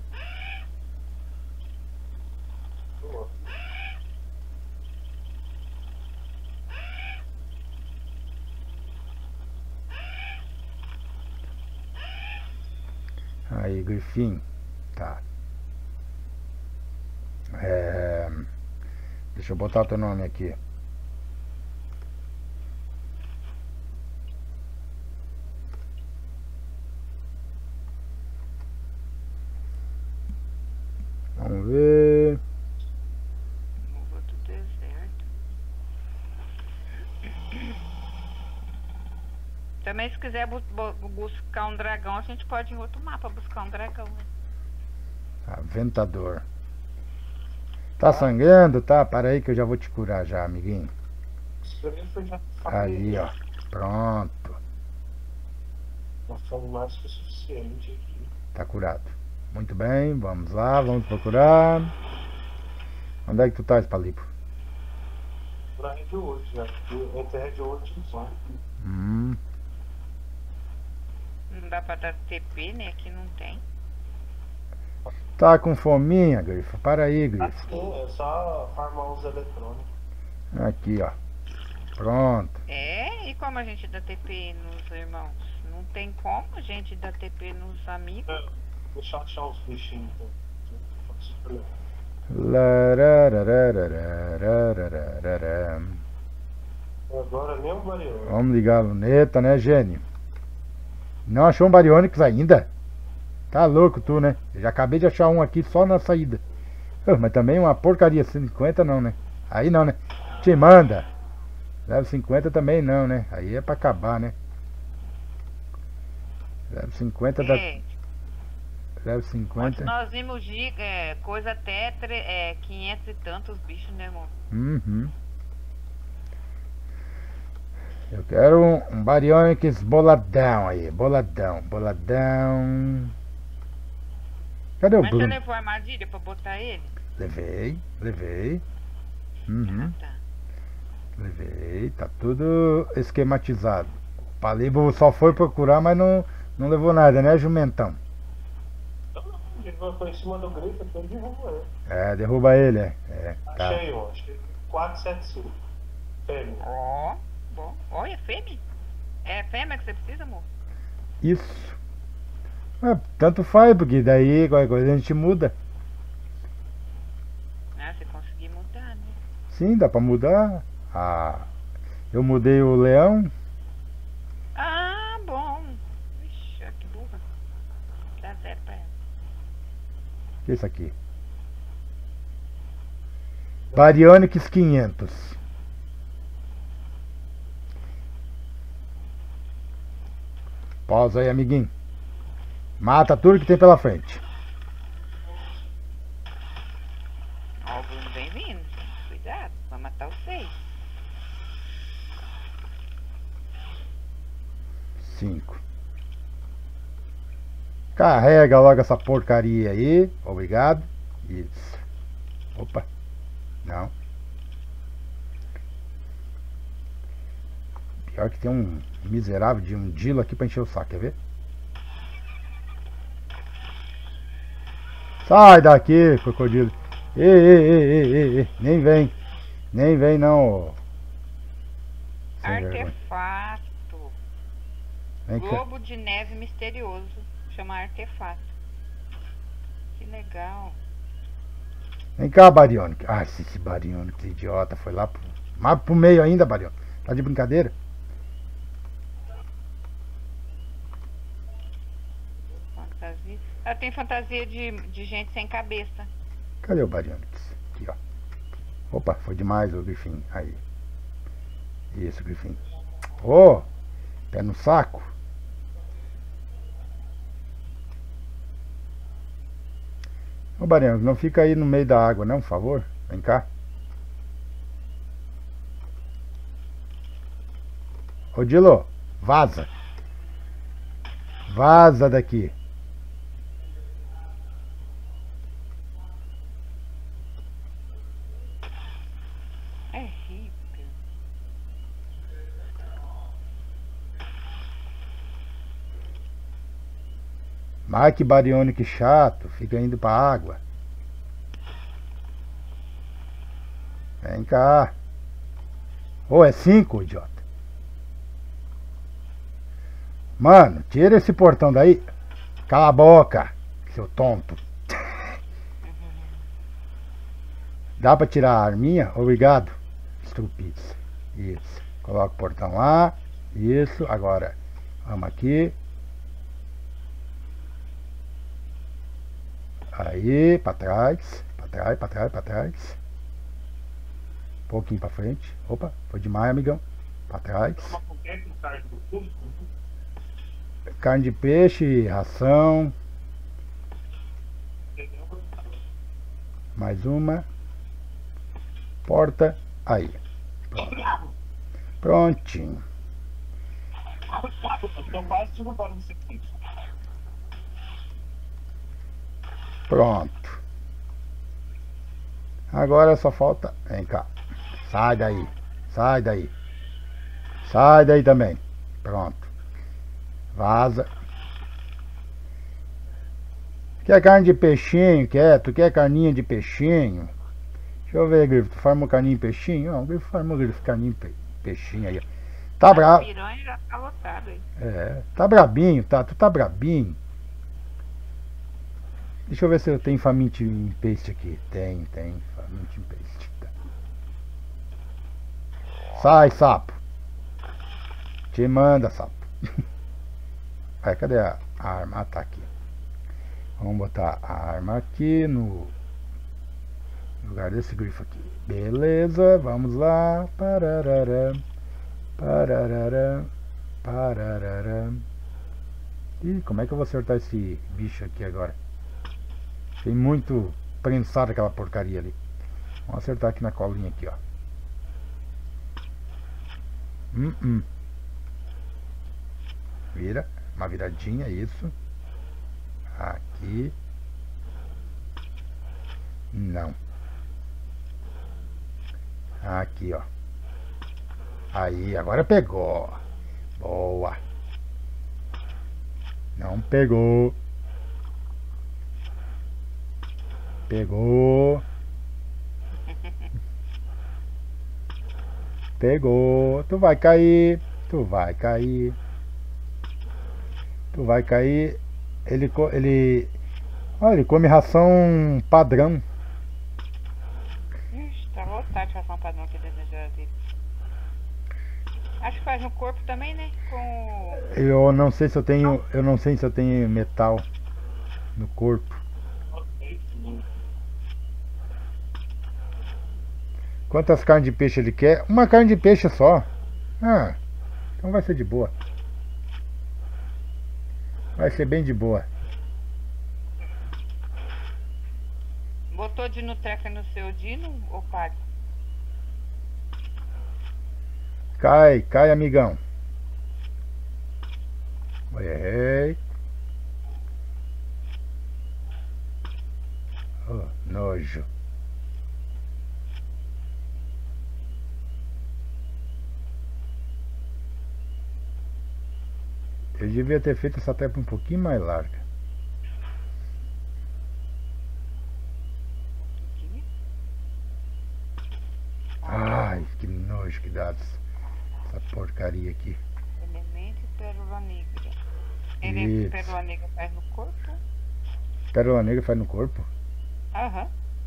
Speaker 2: Aí, Grifinho. Tá. É... Deixa eu botar o teu nome aqui. Vamos ver.
Speaker 1: Muva do deserto. Também se quiser bu bu buscar um dragão, a gente pode ir em outro mapa buscar um dragão, né?
Speaker 2: Aventador. Tá sangrando? Tá? Para aí que eu já vou te curar já, amiguinho. Aí, ó. Pronto.
Speaker 3: Nós somos mais que o suficiente aqui.
Speaker 2: Tá curado. Muito bem, vamos lá, vamos procurar. Onde é que tu tá, Espalipo?
Speaker 3: Na Red Wood, já. Entre a Red Wood e o Zon.
Speaker 2: Hum.
Speaker 1: Não dá pra dar T P, né? Aqui não tem.
Speaker 2: Tá com fominha, Grifo? Para aí, Grifo.
Speaker 3: Assim, é só farmar os eletrônicos.
Speaker 2: Aqui, ó. Pronto.
Speaker 1: É? E como a gente dá T P nos irmãos? Não tem como a gente dar T P nos amigos?
Speaker 3: É, deixa eu achar os bichinhos. Então.
Speaker 2: Lararararararararara.
Speaker 3: Agora nem o Mariano.
Speaker 2: Vamos ligar a luneta, né, gênio? Não achou um Baryonyx ainda? Tá louco tu, né? Eu já acabei de achar um aqui só na saída. Oh, mas também uma porcaria cento e cinquenta não, né? Aí não, né? Te manda. Level cinquenta também não, né? Aí é pra acabar, né? Level cinquenta da...
Speaker 1: É.
Speaker 2: Level cinquenta...
Speaker 1: Nós vimos giga, é, coisa até tre- é, quinhentos e tantos bichos, né, amor?
Speaker 2: Uhum. Eu quero um, um Baryonyx boladão aí. Boladão, boladão. Cadê o
Speaker 1: Mas você
Speaker 2: Bruno?
Speaker 1: levou a armadilha pra botar ele?
Speaker 2: Levei, levei. Uhum.
Speaker 1: Ah, tá.
Speaker 2: Levei, tá tudo esquematizado. O Palibo só foi procurar, mas não, não levou nada, né, jumentão?
Speaker 3: Ele foi em cima do grifo, então ele derrubou ele.
Speaker 2: É, derruba ele, é. é tá.
Speaker 3: Achei um, achei quatrocentos e setenta e cinco. Fêmea.
Speaker 1: Ó, bom. Olha, fêmea. É fêmea que você precisa, amor?
Speaker 2: Isso. Ah, tanto faz, porque daí qualquer coisa a gente muda.
Speaker 1: Ah, você conseguir mudar, né?
Speaker 2: Sim, dá pra mudar. Ah, eu mudei o leão.
Speaker 1: Ah, bom. Ixi, que burra. Dá zero pra ela.
Speaker 2: O que é isso aqui? Baryonyx quinhentos. Pausa aí, amiguinho. Mata tudo que tem pela frente.
Speaker 1: Ó, o Bruno vem vindo, gente. Cuidado, vai matar os seis.
Speaker 2: Cinco. Carrega logo essa porcaria aí. Obrigado. Isso. Opa. Não. Pior que tem um miserável de um Dilo aqui pra encher o saco, quer ver? Sai daqui, crocodilo. Ei, ei, ei, ei, ei, ei. Nem vem. Nem vem não. Sem vergonha.
Speaker 1: Artefato.
Speaker 2: Vem cá.
Speaker 1: Globo de neve misterioso. Chama artefato. Que legal.
Speaker 2: Vem cá, Baryonyx. Ah, esse, esse Baryonyx idiota. Foi lá pro, mais pro meio ainda, Baryonyx. Tá de brincadeira?
Speaker 1: Fantasia. Ela tem fantasia de, de gente sem cabeça.
Speaker 2: Cadê o Baryonyx? Aqui, ó. Opa, foi demais o Grifinho. Aí. Isso, Grifinho. Ô, oh, pé no saco. Ô, Baryonyx, não fica aí no meio da água, não, por favor. Vem cá. Ô, Dilo, vaza. Vaza daqui.
Speaker 1: É rica.
Speaker 2: Mike Baryonyx chato, fica indo pra água. Vem cá. Ô, oh, é cinco, idiota. Mano, tira esse portão daí. Cala a boca, seu tonto. Dá pra tirar a arminha? Obrigado. Estúpidos. Isso. Coloca o portão lá. Isso. Agora, vamos aqui. Aí, pra trás. Pra trás, pra trás, pra trás. Um pouquinho pra frente. Opa, foi demais, amigão. Pra trás. Carne de peixe, ração. Mais uma. Porta. Aí. Pronto. Prontinho. Pronto. Agora só falta... Vem cá. Sai daí. Sai daí. Sai daí também. Pronto. Vaza. Quer carne de peixinho? Quer? Tu quer carninha de peixinho? Deixa eu ver, Grifo. Tu farmou carninha de peixinho? Não, o Grifo farmou Grifo, carninha de peixinho aí. Tá bravo.
Speaker 1: Piranha já tá lotado aí.
Speaker 2: É, tá brabinho, tá? Tu tá brabinho. Deixa eu ver se eu tenho faminto em paste aqui. Tem, tem. Faminto em paste. Tá. Sai, sapo. Te manda, sapo. Aí, cadê a, a arma? Ah, tá aqui. Vamos botar a arma aqui no lugar desse grifo aqui. Beleza, vamos lá. Pararará. Pararará. Pararará. Ih, como é que eu vou acertar esse bicho aqui agora? Tem muito prensado aquela porcaria ali. Vamos acertar aqui na colinha aqui, ó. Hum, hum. Vira. Uma viradinha, isso. Aqui. Não. Aqui, ó. Aí, agora pegou. Boa. Não pegou. Pegou. Pegou. Tu vai cair. Tu vai cair. Tu vai cair. Ele, ele, olha, ele come ração padrão.
Speaker 1: Ixi, tá lotado de ração padrão aqui dentro da geladeira. Acho que faz no corpo também, né? Com...
Speaker 2: Eu não sei se eu tenho. Eu não sei se eu tenho metal no corpo. Quantas carnes de peixe ele quer? Uma carne de peixe só. Ah, então vai ser de boa. Vai ser bem de boa.
Speaker 1: Botou de Nutreca no seu Dino ou pago?
Speaker 2: Cai, cai, amigão. Errei. Oh, nojo. Eu devia ter feito essa tepa um pouquinho mais larga. Ai, que nojo que dá essa porcaria aqui.
Speaker 1: Elemento e pérola negra. Elemento e pérola negra faz no corpo?
Speaker 2: Pérola negra faz no corpo?
Speaker 1: Aham.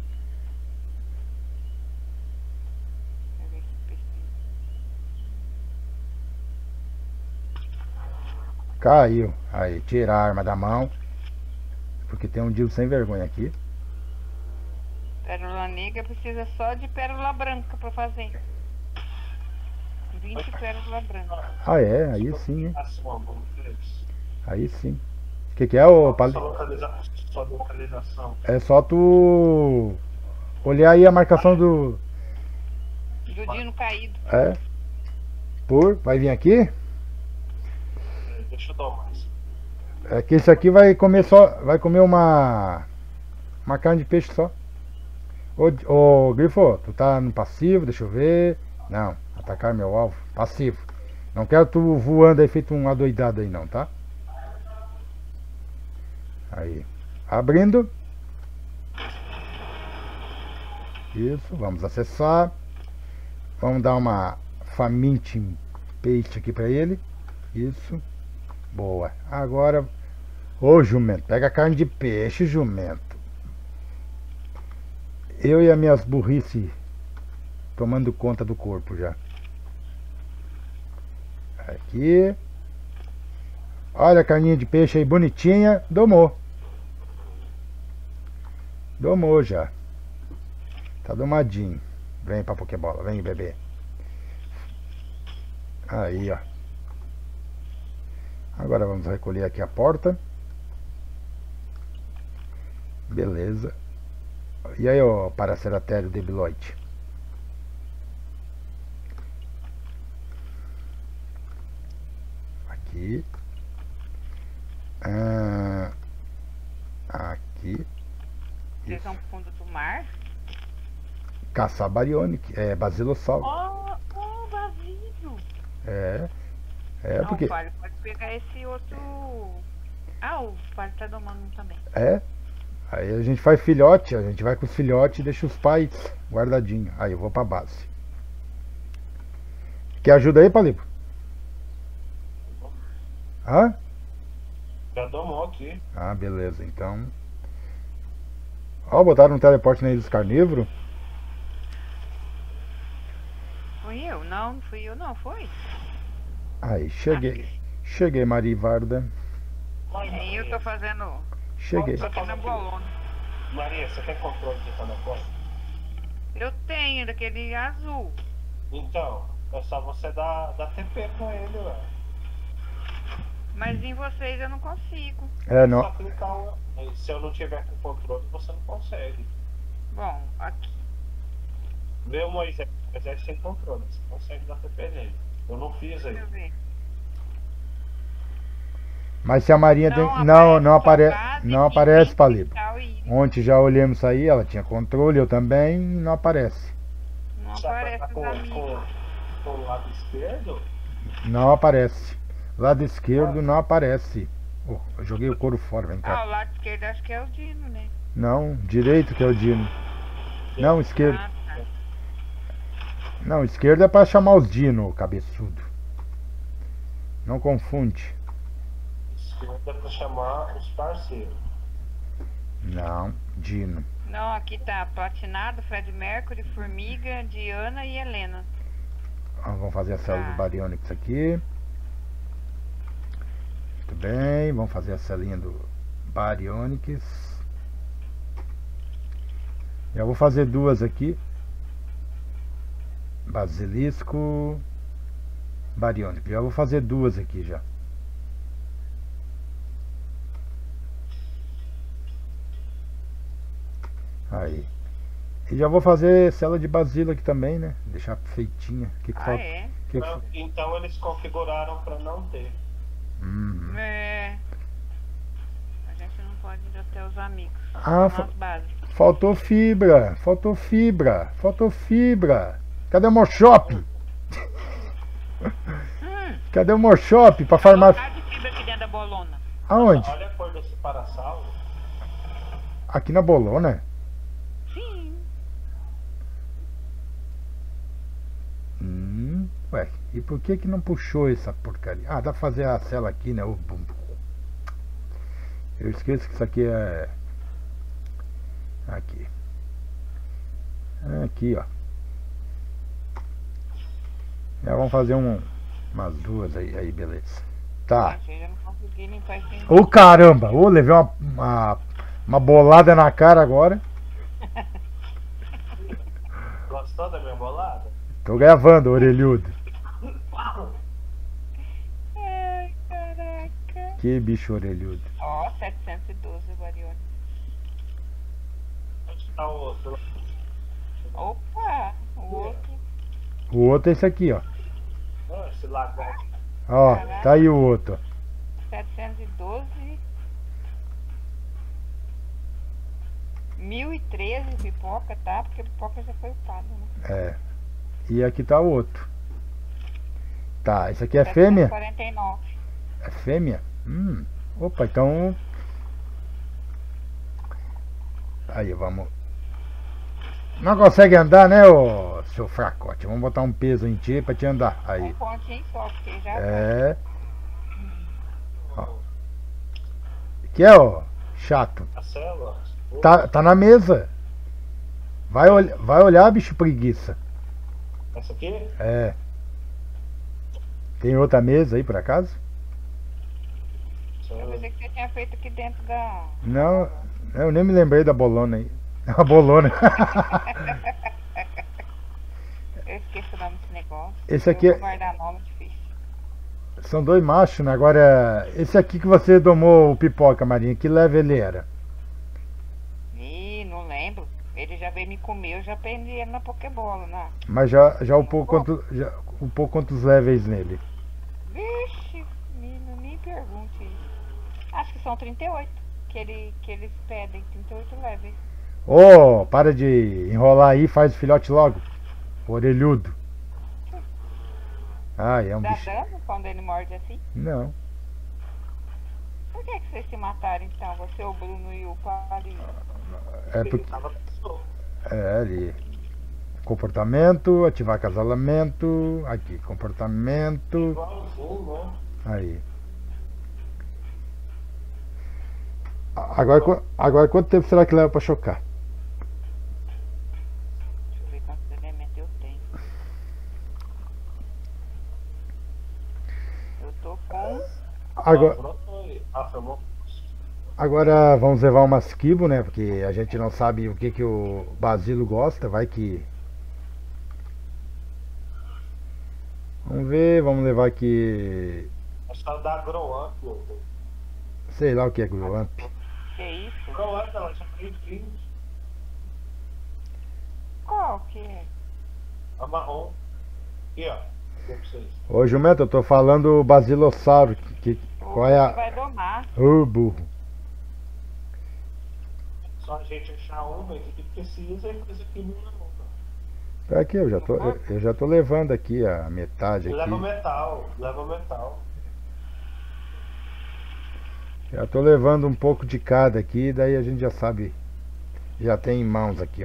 Speaker 2: Caiu. Aí, tira a arma da mão. Porque tem um Dio sem vergonha aqui.
Speaker 1: Pérola negra precisa só de pérola branca pra fazer. vinte pérola branca.
Speaker 2: Ah, é? Aí sim, hein? Aí sim. O que, que é, ô Pali?
Speaker 3: Só localização.
Speaker 2: É só tu olhar aí a marcação do...
Speaker 1: Do Dino caído.
Speaker 2: É. Por... Vai vir aqui?
Speaker 3: Deixa eu dar mais.
Speaker 2: É que esse aqui vai comer só... Vai comer uma... Uma carne de peixe só. Ô, ô Grifo, tu tá no passivo, deixa eu ver. Não, atacar meu alvo. Passivo. Não quero tu voando aí feito um adoidado aí não, tá? Aí. Abrindo. Isso, vamos acessar. Vamos dar uma faminting paste aqui pra ele. Isso. Boa. Agora, ô jumento, pega a carne de peixe, jumento. Eu e as minhas burrice tomando conta do corpo já. Aqui. Olha a carninha de peixe aí, bonitinha. Domou. Domou já. Tá domadinho. Vem pra Pokébola, vem bebê. Aí, ó. Agora vamos recolher aqui a porta. Beleza. E aí, ó, Paraceratério debiloide. Aqui. Ah, aqui.
Speaker 1: Vocês vão pro fundo do mar?
Speaker 2: Caçar Baryonyx, é Basilossauro.
Speaker 1: Ó, ó, Basílio.
Speaker 2: É. É
Speaker 1: Não,
Speaker 2: porque.
Speaker 1: o Palio pode pegar esse outro. Ah, o Palio tá domando um também.
Speaker 2: É. Aí a gente faz filhote, a gente vai com os filhotes e deixa os pais guardadinhos. Aí eu vou pra base. Quer ajuda aí, Palipo? Hã?
Speaker 3: Já domou aqui.
Speaker 2: Ah, beleza, então. Ó, botaram um teleporte na Ilha dos Carnívoros.
Speaker 1: Fui eu? Não, não fui eu não, foi?
Speaker 2: Aí, cheguei. Cheguei, Marivarda.
Speaker 1: E eu tô fazendo
Speaker 2: Cheguei.
Speaker 3: Você
Speaker 1: aqui
Speaker 3: faz
Speaker 1: na
Speaker 3: aqui.
Speaker 1: bolona.
Speaker 3: Maria, você tem controle de cada coisa?
Speaker 1: Eu tenho, daquele azul.
Speaker 3: Então, é só você dar, dar T P com ele, ué.
Speaker 1: Mas em vocês eu não consigo.
Speaker 2: É,
Speaker 3: Só
Speaker 2: não.
Speaker 3: clicar um. Se eu não tiver com controle, você não consegue.
Speaker 1: Bom, aqui.
Speaker 3: Vê o Moisés, Moisés sem controle, você consegue dar T P nele. Eu não fiz aí.
Speaker 1: Deixa eu ver.
Speaker 2: Mas se a Marinha
Speaker 1: Não
Speaker 2: tem.
Speaker 1: aparece
Speaker 2: Não, não, apare...
Speaker 1: salgado,
Speaker 2: não
Speaker 1: pipi,
Speaker 2: aparece, Palipo.
Speaker 1: cristal e íris.
Speaker 2: Ontem já olhamos isso aí, ela tinha controle, eu também, e não aparece.
Speaker 1: Não
Speaker 3: Se
Speaker 1: aparece
Speaker 3: apertar
Speaker 1: os
Speaker 3: com,
Speaker 1: amigos.
Speaker 3: com, com o lado esquerdo,
Speaker 2: Não aparece. Lado esquerdo não aparece. Oh, eu joguei o couro fora, vem
Speaker 1: Ah,
Speaker 2: cá.
Speaker 1: o lado esquerdo acho que é o Dino, né?
Speaker 2: Não, direito que é o Dino. Não, esquerdo.
Speaker 1: Ah, tá.
Speaker 2: Não, esquerdo é pra chamar os Dino, cabeçudo. Não confunde.
Speaker 3: esquerdo é pra chamar os parceiros.
Speaker 2: Não, Dino.
Speaker 1: Não, aqui tá Platinado, Fred Mercury, Formiga, Diana e Helena.
Speaker 2: Ó, vamos fazer a célula
Speaker 1: Tá.
Speaker 2: do Baryonyx aqui. Muito bem, vamos fazer a celinha do Baryonyx. Já vou fazer duas aqui. Basilisco, Baryonyx. Já vou fazer duas aqui já. Aí. E já vou fazer cela de basilo aqui também, né? Deixar feitinha. O que, que
Speaker 1: Ah,
Speaker 2: falta?
Speaker 1: é?
Speaker 2: Que que
Speaker 3: Não,
Speaker 2: fa-
Speaker 3: então eles configuraram pra não ter.
Speaker 2: Hum.
Speaker 1: É. A gente não pode ir até os amigos.
Speaker 2: Ah,
Speaker 1: São
Speaker 2: fa-
Speaker 1: as bases.
Speaker 2: faltou fibra, faltou fibra, faltou fibra. Cadê o Morshop?
Speaker 1: Hum,
Speaker 2: Cadê o Morshop pra farmar?
Speaker 1: colocar de fibra aqui dentro da bolona.
Speaker 2: Aonde?
Speaker 3: Olha a cor desse parasalvo.
Speaker 2: Aqui na bolona?
Speaker 1: Sim.
Speaker 2: Hum, ué, e por que que não puxou essa porcaria? Ah, dá pra fazer a cela aqui, né? O bum, bum. Eu esqueço que isso aqui é... Aqui. Aqui, ó. Já vamos fazer um, umas duas aí, aí, beleza. Tá.
Speaker 1: Gente, eu já não consegui limpar esse.
Speaker 2: Ô caramba, ô, levei uma, uma, uma bolada na cara agora.
Speaker 3: Gostou da minha bolada?
Speaker 2: Tô gravando, orelhudo.
Speaker 1: Ai, caraca.
Speaker 2: Que bicho orelhudo.
Speaker 1: Ó, setecentos e doze Baryonyx.
Speaker 3: Onde tá o outro?
Speaker 1: Opa, o outro.
Speaker 2: O outro é esse aqui, ó.
Speaker 3: Não, esse lagarto.
Speaker 2: Ó, tá aí o outro.
Speaker 1: setecentos e doze. mil e treze pipoca, tá? Porque pipoca já foi upado, né?
Speaker 2: É. E aqui tá o outro. Tá, esse aqui é fêmea?
Speaker 1: quarenta e nove.
Speaker 2: É fêmea? Hum. Opa, então. Aí, vamos. Não consegue andar, né, ô seu fracote? Vamos botar um peso em ti pra te andar. Aí.
Speaker 1: Um pontinho só, porque já
Speaker 2: É. Ó. Que é, ó, chato.
Speaker 3: A célula.
Speaker 2: Tá, tá na mesa. Vai, ol vai olhar, bicho preguiça.
Speaker 3: Essa aqui?
Speaker 2: É. Tem outra mesa aí, por acaso?
Speaker 1: Eu pensei que você tinha feito aqui dentro da...
Speaker 2: Não, eu nem me lembrei da bolona aí. A bolona.
Speaker 1: Eu esqueço o nome desse negócio.
Speaker 2: Esse aqui
Speaker 1: Eu
Speaker 2: é-
Speaker 1: vou guardar nome difícil.
Speaker 2: São dois machos, né? Agora, esse aqui que você domou o pipoca, Marinha, que leve ele era?
Speaker 1: Ih, não lembro. Ele já veio me comer, eu já prendi ele na Pokébola, né?
Speaker 2: Mas já, já upou quanto, já upou quantos levels nele?
Speaker 1: Vixe, me, não me pergunte isso. Acho que são trinta e oito que, ele, que eles pedem, trinta e oito levels.
Speaker 2: Ô, para de enrolar aí, faz o filhote logo. Orelhudo. Ai, é um
Speaker 1: Dá
Speaker 2: bicho.
Speaker 1: dano quando ele morde assim?
Speaker 2: Não.
Speaker 1: Por que, que vocês se mataram então? Você, o Bruno e o Paulinho?
Speaker 2: É
Speaker 3: Ele
Speaker 2: porque.
Speaker 3: tava solto.
Speaker 2: É ali. Comportamento, ativar acasalamento. Aqui, comportamento.
Speaker 3: Igualzinho, né?
Speaker 2: Aí. Agora, qu- agora quanto tempo será que leva pra chocar?
Speaker 1: Deixa eu ver quantos elementos eu tenho. Eu tô com...
Speaker 2: Agora,
Speaker 3: Pronto aí. Ah, foi bom.
Speaker 2: agora vamos levar umas quibo, né? Porque a gente não sabe o que, que o Basilo gosta. Vai que. Vamos ver, vamos levar aqui.
Speaker 3: É só dar grow up, louco.
Speaker 2: Sei lá o que é Grow Up.
Speaker 1: Que isso?
Speaker 3: Grow up, ela já tem vinte.
Speaker 1: Qual que é?
Speaker 3: A marrom. Aqui, ó. Vou pra vocês.
Speaker 2: Ô Jumento, eu tô falando o Basilossauro. Que, que- qual é
Speaker 1: Você
Speaker 2: a.
Speaker 1: vai domar.
Speaker 2: Ô burro.
Speaker 3: Só a gente achar uma aqui que precisa e coisa que não é.
Speaker 2: Tá aqui, eu já tô, eu, eu já tô levando aqui a metade
Speaker 3: Leva
Speaker 2: aqui.
Speaker 3: metal, leva metal.
Speaker 2: Já tô levando um pouco de cada aqui, daí a gente já sabe. Já tem em mãos aqui, ó.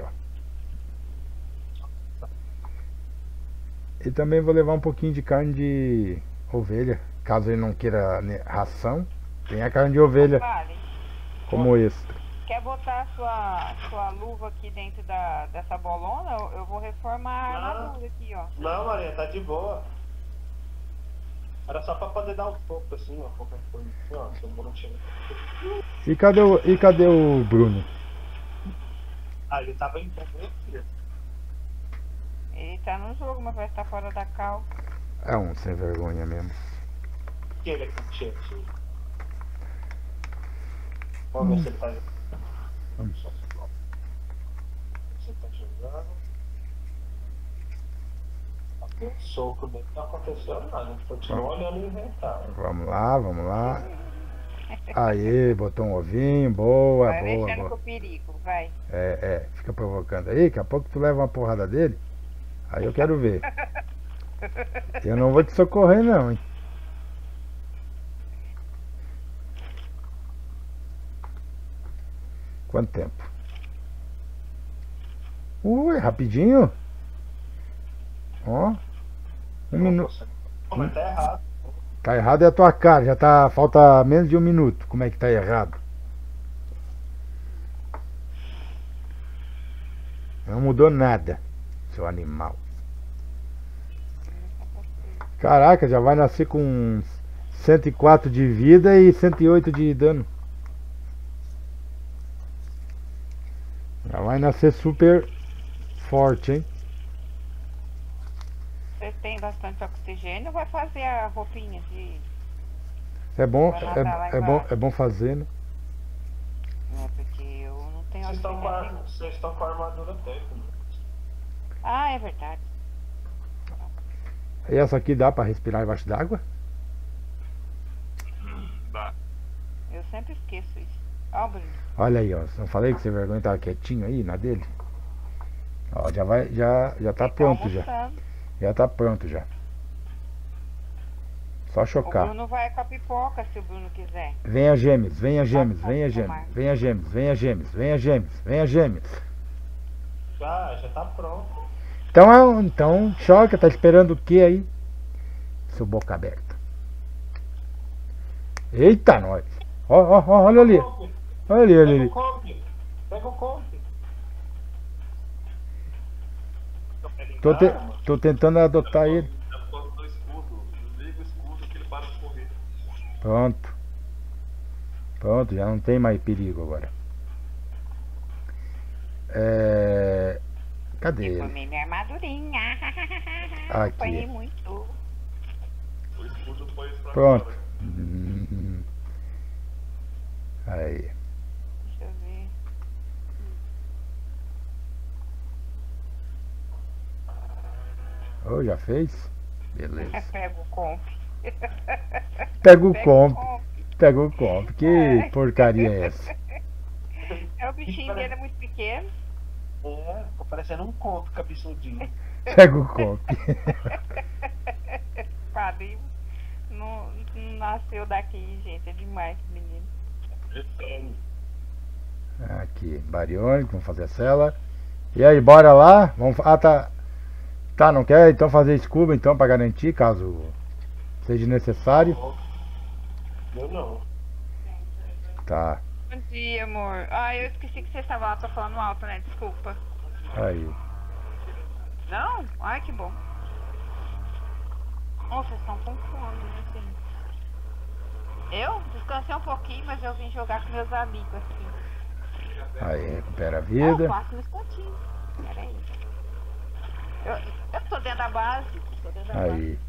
Speaker 2: E também vou levar um pouquinho de carne de ovelha, caso ele não queira né, ração. Tem a carne de ovelha
Speaker 1: Vale.
Speaker 2: como extra.
Speaker 1: Quer botar a sua, sua luva aqui dentro da, dessa bolona? Eu, eu vou reformar a
Speaker 3: Não.
Speaker 1: armadura aqui, ó.
Speaker 3: Não, Maria, tá de boa. Era só pra poder dar um pouco assim, ó. Qualquer coisa. Assim, ó, seu Bruno chega.
Speaker 2: E cadê o, e cadê o Bruno?
Speaker 3: Ah, ele tava em pé, né, filho?
Speaker 1: Ele tá no jogo, mas vai estar fora da cal.
Speaker 2: É um sem vergonha mesmo.
Speaker 3: Que ele aqui, chega, chega. Vamos ver se ele tá jogando.
Speaker 2: Vamos.
Speaker 3: Só se ele tá jogando. Aqui um soco dele não aconteceu nada. A gente continua olhando o inventário.
Speaker 2: Vamos lá, vamos lá. Aí, botou um ovinho, boa,
Speaker 1: vai
Speaker 2: boa,
Speaker 1: mexendo
Speaker 2: boa.
Speaker 1: com o perigo, vai.
Speaker 2: É, é, fica provocando aí, daqui a pouco tu leva uma porrada dele. Aí eu quero ver. Eu não vou te socorrer não, hein. Quanto tempo? Ui, rapidinho. Ó. Um minuto.
Speaker 3: Pô, mas tá errado.
Speaker 2: Tá errado é a tua cara, já tá. Falta menos de um minuto. Como é que tá errado? Não mudou nada, seu animal. Caraca, já vai nascer com cento e quatro de vida e cento e oito de dano. Já vai nascer super forte, hein?
Speaker 1: Você tem bastante oxigênio, vai fazer a roupinha de...
Speaker 2: É bom,
Speaker 1: Vai matar lá
Speaker 2: é, é bom,
Speaker 1: embaixo.
Speaker 2: é bom fazer, né?
Speaker 1: É, porque eu não tenho
Speaker 3: Vocês estão com
Speaker 1: oxigênio
Speaker 3: a,
Speaker 1: nenhum.
Speaker 3: vocês estão com a armadura técnica.
Speaker 1: Ah, é verdade.
Speaker 2: E essa aqui dá pra respirar embaixo d'água?
Speaker 4: Dá.
Speaker 1: Eu sempre esqueço isso. Ó, Bruno.
Speaker 2: Olha aí, ó. Não falei que você vergonha tava quietinho aí na dele? Ó, já vai, já, já tá
Speaker 1: ele
Speaker 2: pronto já.
Speaker 1: almoçando.
Speaker 2: Já tá pronto já. Só
Speaker 1: O
Speaker 2: chocar.
Speaker 1: Bruno vai com a pipoca se o Bruno quiser.
Speaker 2: Venha gêmeos, venha gêmeos, venha gêmeos, venha gêmeos, venha gêmeos, venha gêmeos, venha gêmeos.
Speaker 3: Já, já tá pronto.
Speaker 2: Então, é- então choca, tá esperando o que aí? Seu boca aberta. Eita, nós. Ó, ó, ó, olha ali.
Speaker 3: Comp,
Speaker 2: Olha ali, olha
Speaker 3: Pega o
Speaker 2: ali.
Speaker 3: comp. Pega o comp.
Speaker 2: Tô, te- tô tentando adotar ele.
Speaker 4: É por causa do escudo. Liga o escudo que ele para de correr.
Speaker 2: Pronto. Pronto, já não tem mais perigo agora. É... Cadê ele?
Speaker 1: Comi minha armadurinha.
Speaker 2: Aqui.
Speaker 1: Apanhei muito.
Speaker 4: O escudo foi pra
Speaker 2: Pronto.
Speaker 4: fora.
Speaker 2: Hum. Aí.
Speaker 1: Deixa eu ver.
Speaker 2: Oh, já fez? Beleza.
Speaker 1: Pega o comp.
Speaker 2: Pega o
Speaker 1: Pega
Speaker 2: comp.
Speaker 1: comp.
Speaker 2: Pega o comp. Que
Speaker 1: É.
Speaker 2: porcaria é essa?
Speaker 1: É, o bichinho dele é muito pequeno.
Speaker 3: É, ficou parecendo um comp cabeçudinho.
Speaker 2: Pega o comp.
Speaker 1: Padrinho. Não, não nasceu daqui, gente. É demais, menino.
Speaker 2: Aqui, bariônico, vamos fazer a cela. E aí, bora lá? Vamos. Ah, tá. Tá, não quer? Então fazer escuba então pra garantir, caso seja necessário.
Speaker 3: Eu não.
Speaker 2: Tá.
Speaker 1: Bom dia, amor. Ah, eu esqueci que você estava lá, tô falando alto, né? Desculpa.
Speaker 2: Aí.
Speaker 1: Não? Ai, que bom. Nossa, vocês estão com fome, né, assim? Eu descansei um pouquinho, mas eu vim jogar com meus amigos, assim.
Speaker 2: Aí, recupera a
Speaker 1: Eu
Speaker 2: vida.
Speaker 1: faço no instantinho. Peraí. Eu, eu tô dentro da base. Tô dentro da base.
Speaker 2: Aí.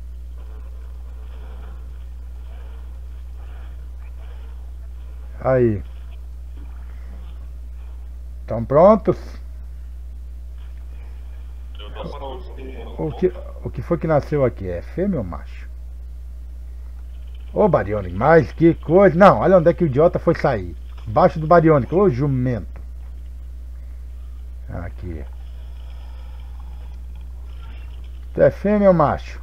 Speaker 2: Aí. Estão prontos?
Speaker 4: Eu tô pronto.
Speaker 2: O que, o que foi que nasceu aqui? É fêmea ou macho? Ô Bariônico, mas que coisa. Não, olha onde é que o idiota foi sair. Embaixo do Bariônico, ô jumento. Aqui. É fêmea ou macho?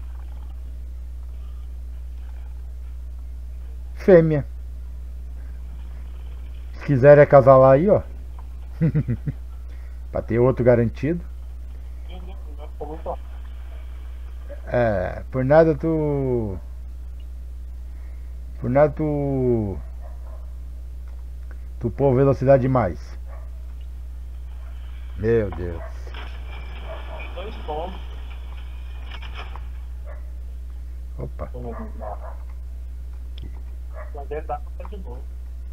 Speaker 2: Fêmea. Se quiser é casalar aí, ó. Pra ter outro garantido.
Speaker 3: Ficou muito alto.
Speaker 2: É, por nada tu. Por nada tu. Tu pôr velocidade demais. Meu Deus.
Speaker 3: Dois pontos.
Speaker 2: Opa.
Speaker 3: Mas dentro da tá de boa.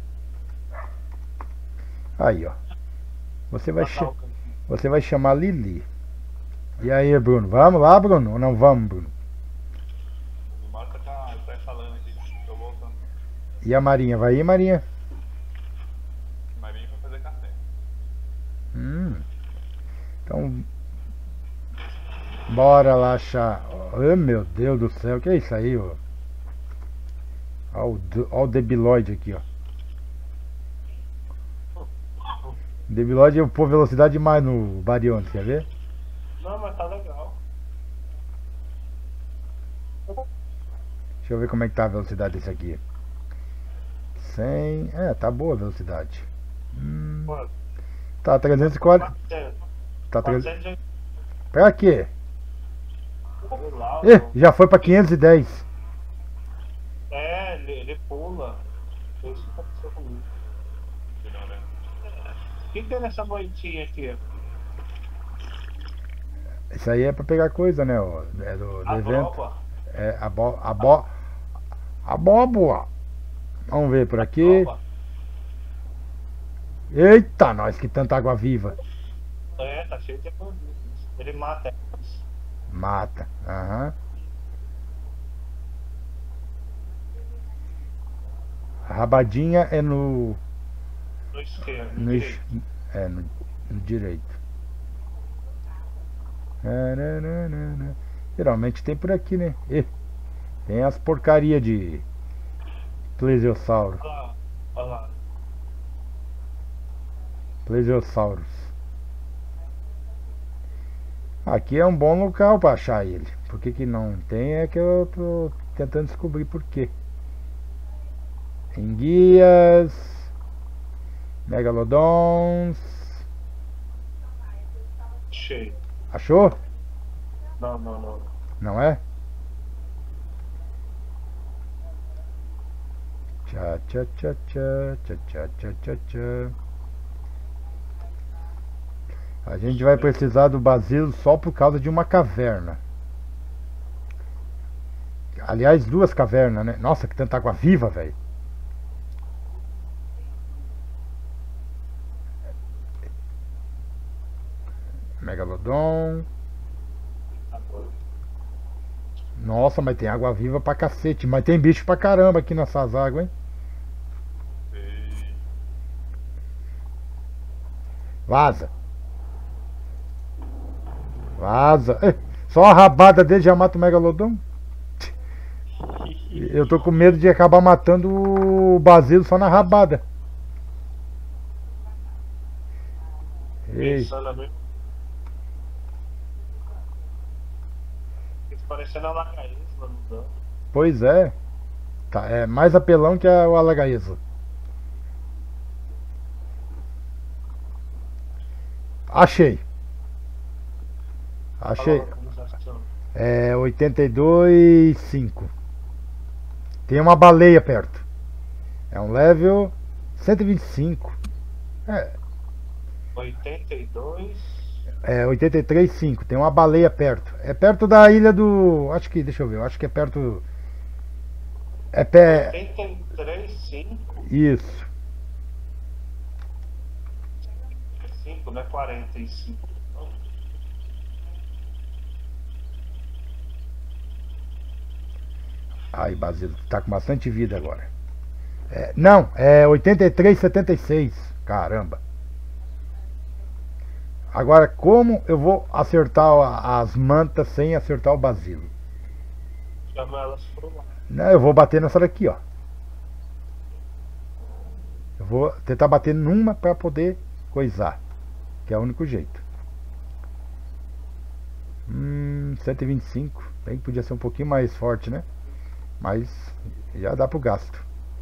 Speaker 2: Aí, ó. Você vai,
Speaker 3: Matar
Speaker 2: cha-
Speaker 3: o cantinho.
Speaker 2: você vai chamar Lili. E aí, Bruno? Vamos lá, Bruno? Ou não vamos, Bruno?
Speaker 4: O Marco tá, tá instalando aqui. Tô voltando.
Speaker 2: E a Marinha? Vai ir, Marinha?
Speaker 4: Mas vem pra fazer café.
Speaker 2: Hum. Então. Bora lá achar. Oh, meu Deus do céu, que é isso aí, ó? Olha o, d- ó o debilóide aqui, ó. Debilóide eu pôr velocidade demais no Barione, quer ver?
Speaker 3: Não, mas tá legal.
Speaker 2: Deixa eu ver como é que tá a velocidade desse aqui. cem. É, tá boa a velocidade. Hum,
Speaker 3: Mano,
Speaker 2: tá trezentos e quarenta.
Speaker 3: quatrocentos.
Speaker 2: Tá trezentos.
Speaker 3: quatrocentos
Speaker 2: Pra quê?
Speaker 3: Sei lá,
Speaker 2: Ih,
Speaker 3: mano.
Speaker 2: já foi pra quinhentos e dez.
Speaker 3: É, ele, ele pula. Foi isso que aconteceu comigo.
Speaker 4: Não, né?
Speaker 3: O que que tem nessa moitinha aqui?
Speaker 2: Isso aí é pra pegar coisa, né? Ó, é do, do
Speaker 3: A
Speaker 2: evento.
Speaker 3: prova.
Speaker 2: É a bo... a bo... a bóboa. Vamos ver por aqui.
Speaker 3: Prova.
Speaker 2: Eita, nós, que tanta água viva.
Speaker 3: É, tá cheio de coisas. Ele mata eles.
Speaker 2: Mata. Aham. A rabadinha é no.
Speaker 3: No esquerdo.
Speaker 2: no
Speaker 3: direito.
Speaker 2: es- é, no, no direito. Arararara. Geralmente tem por aqui, né? Ih, tem as porcaria de plesiosauro.
Speaker 3: Olha lá, olha lá.
Speaker 2: Plesiosauros. Aqui é um bom local para achar ele. Por que que não tem é que eu tô, tentando descobrir por quê. Enguias, megalodons.
Speaker 3: Cheio.
Speaker 2: Achou?
Speaker 3: Não, não, não.
Speaker 2: Não é? Tchá, tchá, tchá, tchá, tchá, tchá, tchá, tchá, tchá. A gente vai precisar do basilo só por causa de uma caverna. Aliás, duas cavernas, né? Nossa, que tanta água viva, velho. Megalodon. Nossa, mas tem água viva pra cacete. Mas tem bicho pra caramba aqui nessas águas, hein? Vaza. Vaza. Eh, Só a rabada dele já mata o megalodon. Eu tô com medo de acabar matando o basilo só na rabada. Ei,
Speaker 3: Pensando a mesma. Fica parecendo a lagaísla no dano.
Speaker 2: pois é. Tá, é mais apelão que a, o alagaísla. Achei. Achei.
Speaker 3: Fala a localização.
Speaker 2: É oitenta e dois cinco. Tem uma baleia perto. É um level cento e vinte e cinco. É,
Speaker 3: oitenta e dois.
Speaker 2: é oitenta e três cinco. Tem uma baleia perto. É perto da ilha do. Acho que. Deixa eu ver. Eu acho que é perto. É pé.
Speaker 3: oitenta e três, cinco.
Speaker 2: Isso.
Speaker 3: cinco, não é quarenta e cinco. Não.
Speaker 2: Aí, Basílio, tá com bastante vida agora. É, não, é oitenta e três setenta e seis. Caramba. Agora, como eu vou acertar a- as mantas sem acertar o Basílio?
Speaker 3: Chama elas pro lado.
Speaker 2: Não, eu vou bater nessa daqui, ó. Eu vou tentar bater numa pra poder coisar. Que é o único jeito. Hum, cento e vinte e cinco. Bem que podia ser um pouquinho mais forte, né? Mas já dá pro gasto.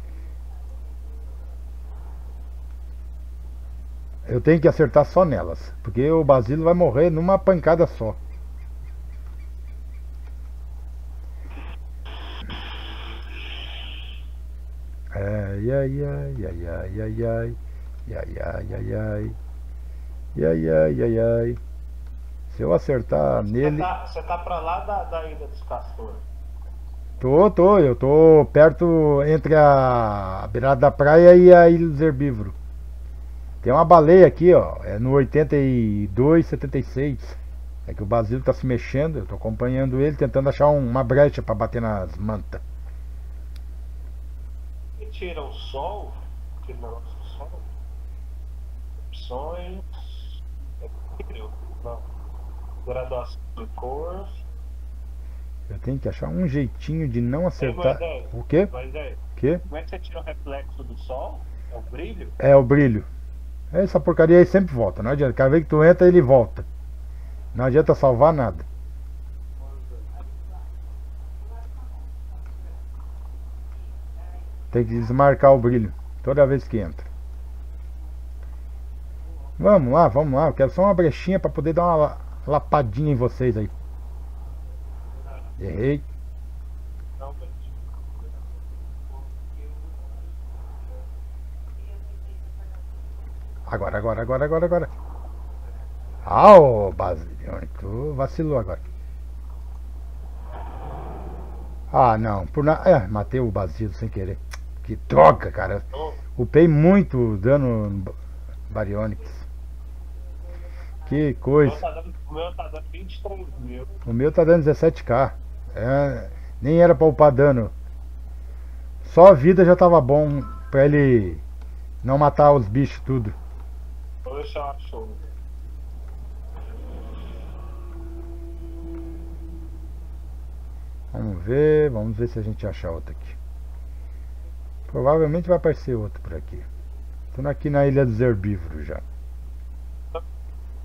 Speaker 2: Eu tenho que acertar só nelas. Porque o Basílio vai morrer numa pancada só. Ai, ai, ai, ai, ai, ai, ai. Ai, ai, ai, ai. Ai, ai, ai, ai. Se eu acertar
Speaker 3: Você
Speaker 2: nele.
Speaker 3: tá, você tá pra lá da, da Ilha dos Castores.
Speaker 2: Tô, tô, eu tô perto entre a beirada da praia e a Ilha dos Herbívoros. Tem uma baleia aqui, ó, é no oitenta e dois setenta e seis. É que o Basílio tá se mexendo, eu tô acompanhando ele, tentando achar um- uma brecha pra bater nas mantas.
Speaker 3: E tira o sol, tira o negócio do sol. Opções. Equilíbrio. Não. Graduação de cor.
Speaker 2: Eu tenho que achar um jeitinho de não
Speaker 3: Tem uma
Speaker 2: acertar.
Speaker 3: ideia?
Speaker 2: O quê?
Speaker 3: Uma ideia.
Speaker 2: O quê?
Speaker 3: Como é que você tira o reflexo do sol? É o brilho?
Speaker 2: É o brilho. Essa porcaria aí sempre volta, não adianta. Cada vez que tu entra, ele volta. Não adianta salvar nada. Tem que desmarcar o brilho toda vez que entra. Vamos lá, vamos lá. Eu quero só uma brechinha pra poder dar uma la- lapadinha em vocês aí. Errei.
Speaker 3: Não, gente.
Speaker 2: Agora, agora, agora, agora, agora. Ah, ô Basílio, tu vacilou agora. Ah, não. Por na... é, matei o Basílio sem querer. Que droga, cara.
Speaker 3: Oh,
Speaker 2: Upei muito dano no Baryonyx. Que
Speaker 3: o,
Speaker 2: coisa.
Speaker 3: meu tá dando, o meu tá dando vinte e três mil.
Speaker 2: O meu tá dando dezessete k. É, nem era pra upar dano. Só a vida já tava bom pra ele não matar os bichos tudo.
Speaker 3: Hoje eu acho.
Speaker 2: Vamos ver, vamos ver se a gente achar outro aqui. Provavelmente vai aparecer outro por aqui. Tô aqui na Ilha dos Herbívoros já.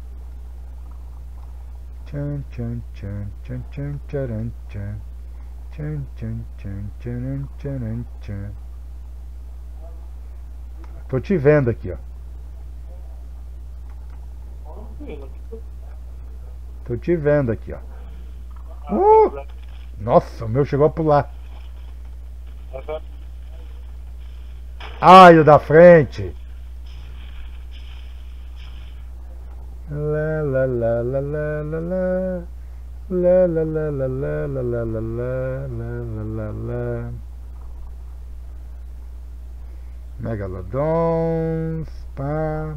Speaker 2: Tchan, tchan, tchan, tchan, tchan, tcharam, tchan. Tchan, tchan, tchan, tchan, tchan, tchan. Tô te vendo aqui, ó. Tô te vendo aqui, ó. Uh! Nossa, o meu chegou a pular. Ai, o da frente. Lá, lá, lá, lá, lá, lá, lá. Lá, lá, lá, lá, lá, lá, lá, lá, lá, lá, lá. Megalodons, pá.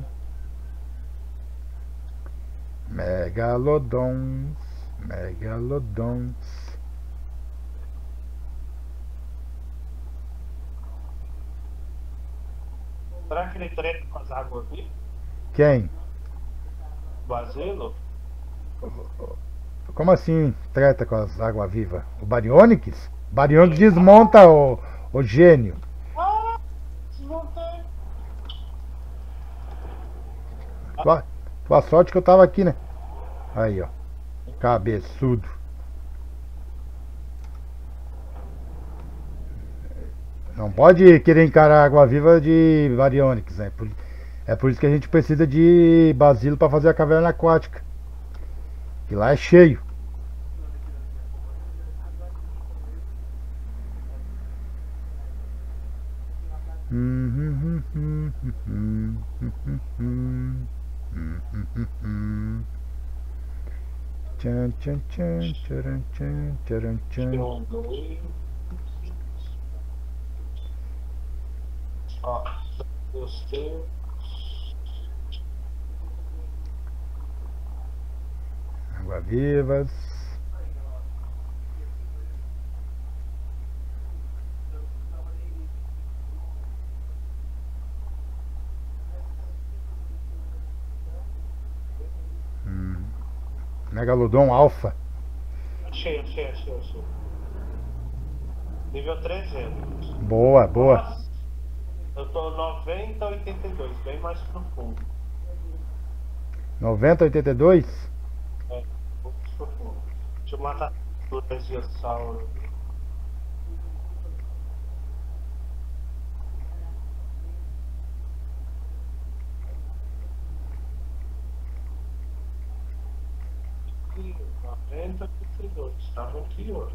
Speaker 2: Megalodons, megalodons.
Speaker 3: Será que ele treta com as águas aqui?
Speaker 2: Quem?
Speaker 3: Basilo?
Speaker 2: Como assim treta com as águas vivas? O Baryonyx? O Baryonyx desmonta o, o gênio.
Speaker 3: Ah, desmontei.
Speaker 2: Tua, tua sorte que eu tava aqui, né? Aí, ó. Cabeçudo. Não pode querer encarar a água viva de Baryonyx, né? Por, é por isso que a gente precisa de Basilo para fazer a caverna aquática. Que lá é cheio. Tchan, tchan, tchan, tcharam, tchan, tcharam, tchan.
Speaker 3: Um, dois. Ó, gostei.
Speaker 2: Água-vivas. Hum. Megalodon alfa.
Speaker 3: Achei, achei, achei, achei. Nível trezentos.
Speaker 2: Boa, boa.
Speaker 3: Nossa, eu tô noventa, oitenta e dois, bem mais profundo.
Speaker 2: noventa, oitenta e dois?
Speaker 3: É, um pouco mais profundo. Deixa eu matar o plesiosauro. noventa, oitenta e dois, estava anterior.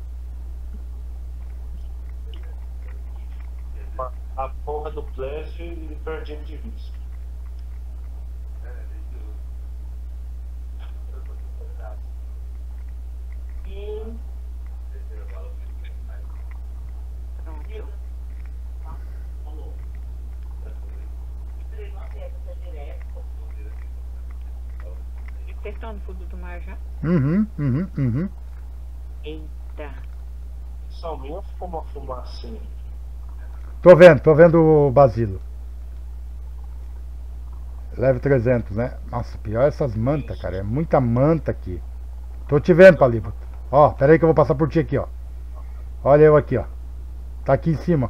Speaker 3: A porra do Plessio e perdi de vista. E...
Speaker 1: Pronto. Vocês estão no fundo do mar já?
Speaker 2: Uhum, uhum, uhum.
Speaker 1: Eita.
Speaker 3: Só minha ficou uma fumacinha.
Speaker 2: Tô vendo, tô vendo o Basilo. Leve trezentos, né? Nossa, pior essas mantas, cara. É muita manta aqui. Tô te vendo, Palíbo. Ó, pera aí que eu vou passar por ti aqui, ó. Olha eu aqui, ó. Tá aqui em cima.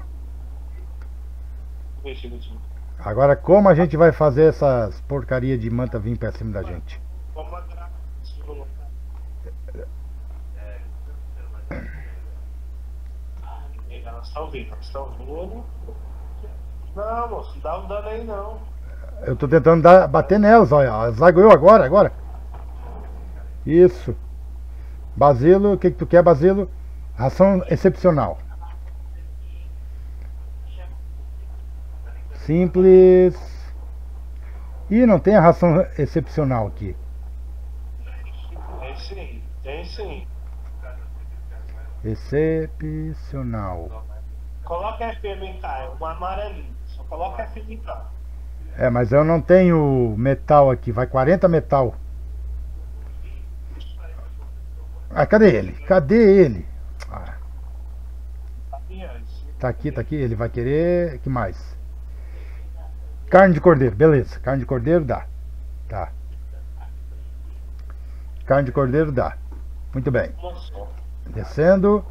Speaker 3: Deixa, deixa.
Speaker 2: Agora, como a gente vai fazer essas porcaria de manta vir pra cima da gente?
Speaker 3: Vamos atrás. Elas estão vindo, elas estão vindo. Não, moço, não dá um dano aí não.
Speaker 2: Eu tô tentando dar, bater nelas, olha. Zagueou agora, agora. Isso. Basilo, o que que tu quer, Basilo? Ração excepcional. Simples. Ih, não tem a ração excepcional aqui.
Speaker 3: Tem sim, tem sim.
Speaker 2: Excepcional.
Speaker 3: Coloca F M K, é um amarelinho. Só coloca F M K.
Speaker 2: É, mas eu não tenho metal aqui. Vai quarenta metal. Ah, cadê ele? Cadê ele? Ah, tá aqui, tá aqui. Ele vai querer... que mais? Carne de cordeiro, beleza. Carne de cordeiro dá. Tá. Carne de cordeiro dá. Muito bem. Descendo.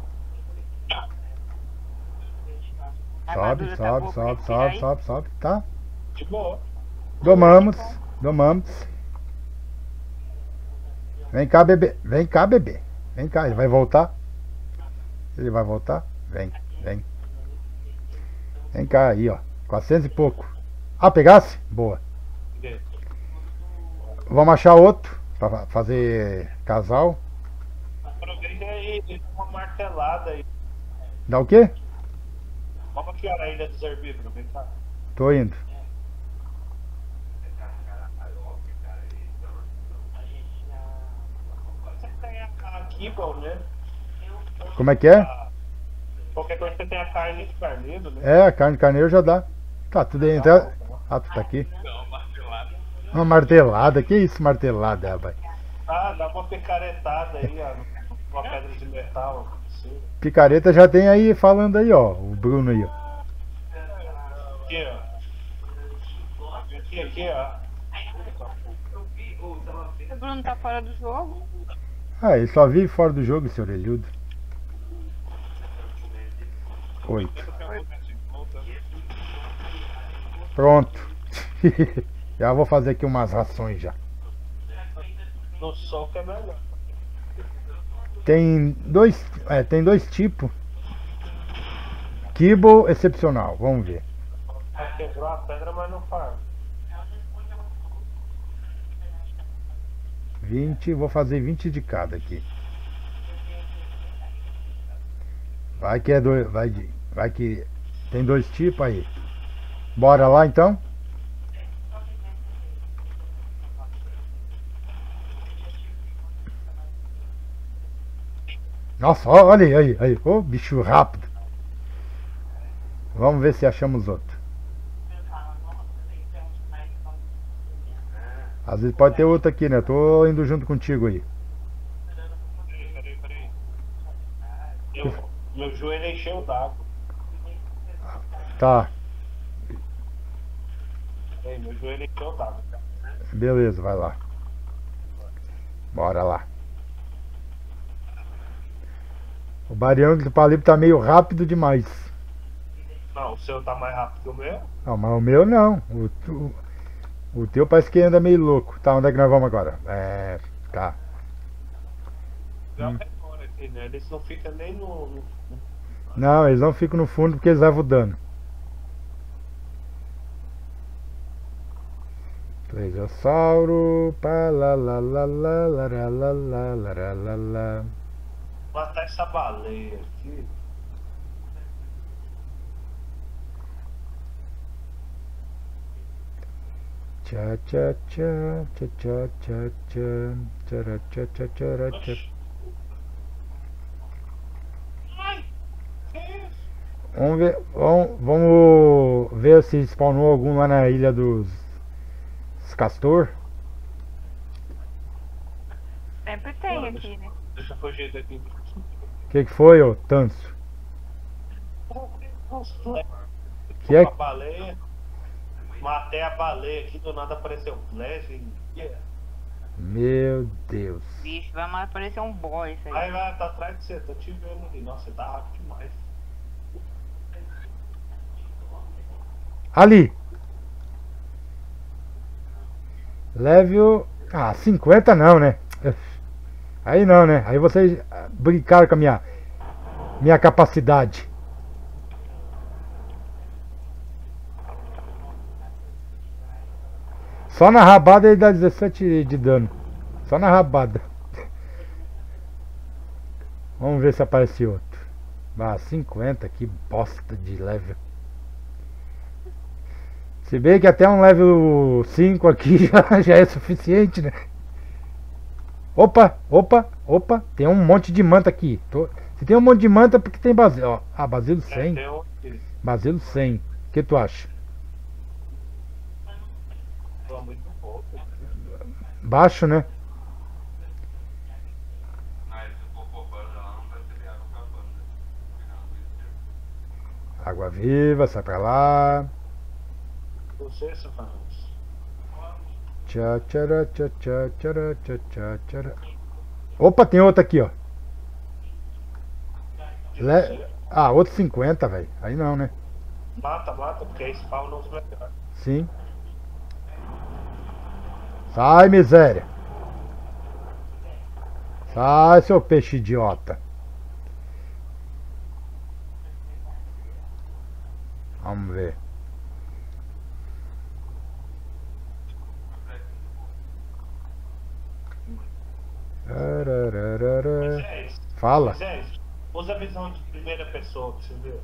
Speaker 2: Sobe, sobe, sobe, sobe, sobe, sobe. Tá.
Speaker 3: De boa.
Speaker 2: Domamos. Domamos. Vem cá, bebê. Vem cá, bebê. Vem cá, ele vai voltar. Ele vai voltar? Vem, vem. Vem cá aí, ó. quatrocentos e pouco. Ah, pegasse? Boa.
Speaker 3: Peguei.
Speaker 2: Vamos achar outro pra fazer casal.
Speaker 3: Aproveita aí, dá uma martelada aí.
Speaker 2: Dá o quê?
Speaker 3: Vamos aqui, ó, a ilha dos herbívoros, vem cá.
Speaker 2: Tô indo.
Speaker 3: Você tem a kibble, né?
Speaker 2: Como é que é?
Speaker 3: Ah, qualquer coisa você tem a carne de carneiro, né?
Speaker 2: É, carne de carneiro já dá. Tá, tudo aí. Então... Ah, tu tá aqui. Uma martelada. Que isso, martelada, rapaz?
Speaker 3: Ah, dá uma picaretada aí, ó, numa pedra de metal. Assim.
Speaker 2: Picareta já tem aí falando aí, ó. O Bruno aí, ó.
Speaker 3: Aqui, ó. Aqui, aqui, ó.
Speaker 1: O Bruno tá fora do jogo.
Speaker 2: Ah, ele só vive fora do jogo, esse orelhudo. Oito. Pronto. Já vou fazer aqui umas rações já.
Speaker 3: No sol que é melhor.
Speaker 2: Tem dois, é, tem dois tipos. Kibble excepcional, vamos ver.
Speaker 3: Quebrou a pedra, mas não farma.
Speaker 2: vinte, vou fazer vinte de cada aqui. Vai que é dois, vai, de- vai que tem dois tipos aí. Bora lá então? Nossa, ó, olha aí, aí, aí. Ô, bicho rápido. Vamos ver se achamos outro. Às vezes pode ter outro aqui, né? Tô indo junto contigo aí.
Speaker 3: Peraí, peraí, peraí. Eu, meu joelho encheu d'água.
Speaker 2: Tá,
Speaker 3: Peraí, meu joelho encheu d'água.
Speaker 2: beleza, vai lá. Bora lá. O Barião do Palipo tá meio rápido demais.
Speaker 3: Não, o seu tá mais rápido que o meu?
Speaker 2: Não, mas o meu não. O, tu- o teu parece que anda meio louco. Tá, onde é que nós vamos agora? É. Tá.
Speaker 3: Já demora aqui, né? Eles não ficam nem no. no-
Speaker 2: Não, eles não ficam no fundo porque eles levam dano. Plesiosauro. Pá, lá, lá, lá, lá, lá, lá, lá, lá, lá, lá, lá.
Speaker 3: Matar essa baleia aqui.
Speaker 2: Tchá, tchá, tchá, tchá, tchá, tchá, tchá, tchá, tchá, tchá, tchá, tchá.
Speaker 3: Oxi. Ai! Que isso?
Speaker 2: Vamos ver, vamos, vamos ver se spawnou algum lá na ilha dos, dos Castor.
Speaker 1: Sempre tem
Speaker 3: Mano,
Speaker 1: aqui, né?
Speaker 3: Deixa eu fugir daqui.
Speaker 2: O que, que foi, ô Tanso? Que é-
Speaker 3: A baleia. Matei a baleia aqui, do nada apareceu flash e. Yeah.
Speaker 2: Meu Deus.
Speaker 1: Bicho, vai mais aparecer um boy isso aí.
Speaker 3: Vai, vai, tá atrás de você, tô te vendo ali. Nossa, você tá rápido demais.
Speaker 2: Ali. Level. Ah, cinquenta não, né? Aí não, né? Aí vocês brincaram com a minha, minha capacidade. Só na rabada ele dá dezessete de dano. Só na rabada. Vamos ver se aparece outro. Ah, cinquenta, que bosta de level. Se bem que até um level cinco aqui já, já é suficiente, né? Opa, opa, opa, tem um monte de manta aqui. Tô- Se tem um monte de manta, porque tem basilo. Ó, ah, basilo
Speaker 3: É,
Speaker 2: cem.
Speaker 3: tem um aqui.
Speaker 2: Basilo cem. O que tu acha?
Speaker 3: Tô muito pouco.
Speaker 2: Baixo, né? Água viva, sai pra lá.
Speaker 3: Você, seu Fernandes.
Speaker 2: Tchá, tchara, tchá, tchá, tchara, tchá, tchá, tchara. Opa, tem outro aqui, ó. Le... Ah, outro cinquenta, velho. Aí não, né?
Speaker 3: Mata, mata, porque aí spawn os melhores.
Speaker 2: Sim. Sai, miséria. Sai, seu peixe idiota. Arararara.
Speaker 3: Moisés,
Speaker 2: Fala.
Speaker 3: Moisés, usa a visão de primeira pessoa pra você ver.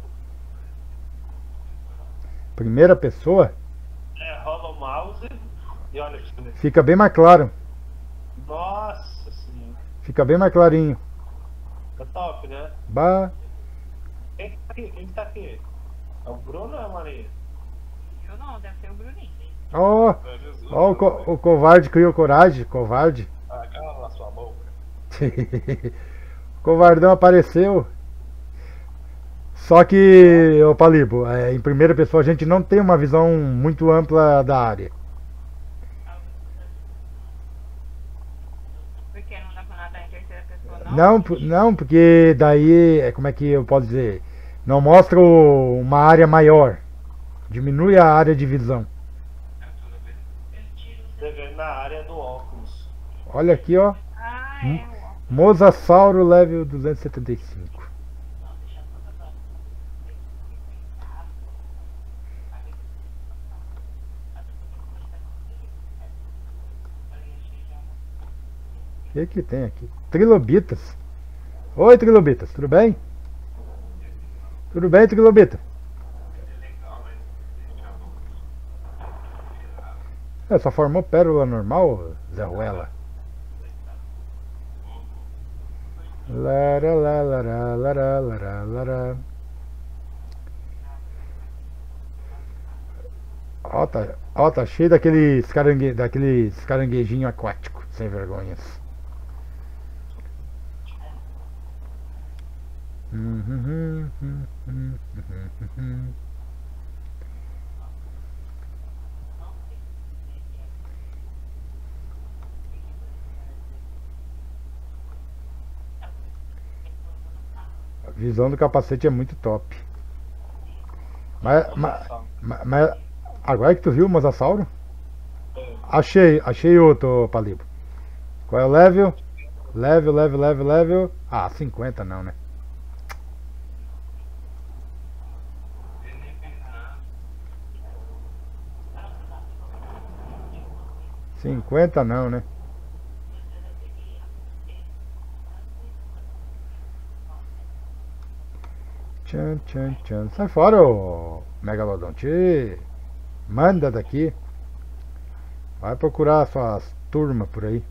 Speaker 2: Primeira pessoa
Speaker 3: É, rola o mouse e olha aqui. Né?
Speaker 2: fica bem mais claro.
Speaker 3: Nossa senhora.
Speaker 2: Fica bem mais clarinho.
Speaker 3: Tá top, né?
Speaker 2: Bah.
Speaker 3: Quem que tá aqui? Quem que tá aqui? É o Bruno ou é a Maria?
Speaker 1: Eu não, deve ser o Bruninho.
Speaker 2: Ó,
Speaker 4: É Jesus.
Speaker 2: ó, o, co- o covarde criou coragem, covarde.
Speaker 4: Ah, cala na sua boca.
Speaker 2: O covardão apareceu. Só que, ô Palibo, é, em primeira pessoa a gente não tem uma visão muito ampla da área.
Speaker 1: Porque não dá pra nadar em terceira pessoa, não?
Speaker 2: Não, p- não, porque daí, é, como é que eu posso dizer? Não mostra o- uma área maior. Diminui a área de visão.
Speaker 3: Você vê na área do óculos.
Speaker 2: Olha aqui, ó.
Speaker 1: Ah,
Speaker 2: Hum.
Speaker 1: é, ó.
Speaker 2: Mosasauro level duzentos e setenta e cinco. O que que tem aqui? Trilobitas. Oi, Trilobitas, tudo bem? Tudo bem, Trilobita? É, só formou pérola normal, Zé Ruela? Lara, lara, lara, lara, lara, lara. Ó, tá, ó, tá cheio daqueles, carangue, daqueles caranguejinho aquático, sem vergonhas. Uhum, uhum, uhum, uhum, uhum. A visão do capacete é muito top. Mas, mas, mas, mas agora que tu viu o Mosasauro?
Speaker 3: É,
Speaker 2: Achei, achei outro, Palibo. Qual é o level? Level, level, level, level. Ah, cinquenta não, né? cinquenta não, né? Tchan, tchan, tchan. Sai fora, ô Megalodonte. Manda daqui. Vai procurar suas turmas por aí.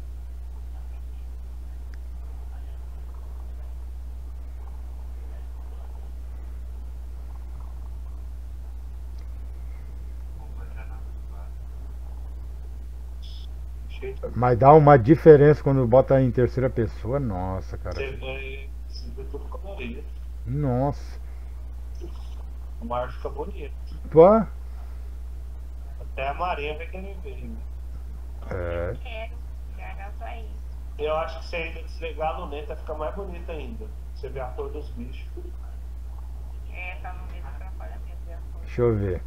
Speaker 3: cheio de-
Speaker 2: Mas dá uma diferença quando bota em terceira pessoa. Nossa, cara.
Speaker 3: Você vê, você vê tudo colorido.
Speaker 2: Nossa.
Speaker 3: O mar fica bonito.
Speaker 2: Pô.
Speaker 3: Até a Maria vai querer ver. Né?
Speaker 2: É.
Speaker 1: Quero. Já já tô aí.
Speaker 3: Eu acho que se ainda desligar a luneta fica mais bonito ainda. Você vê a cor dos bichos.
Speaker 1: É, tá no mesmo atrapalhamento da coisa.
Speaker 2: Deixa eu ver.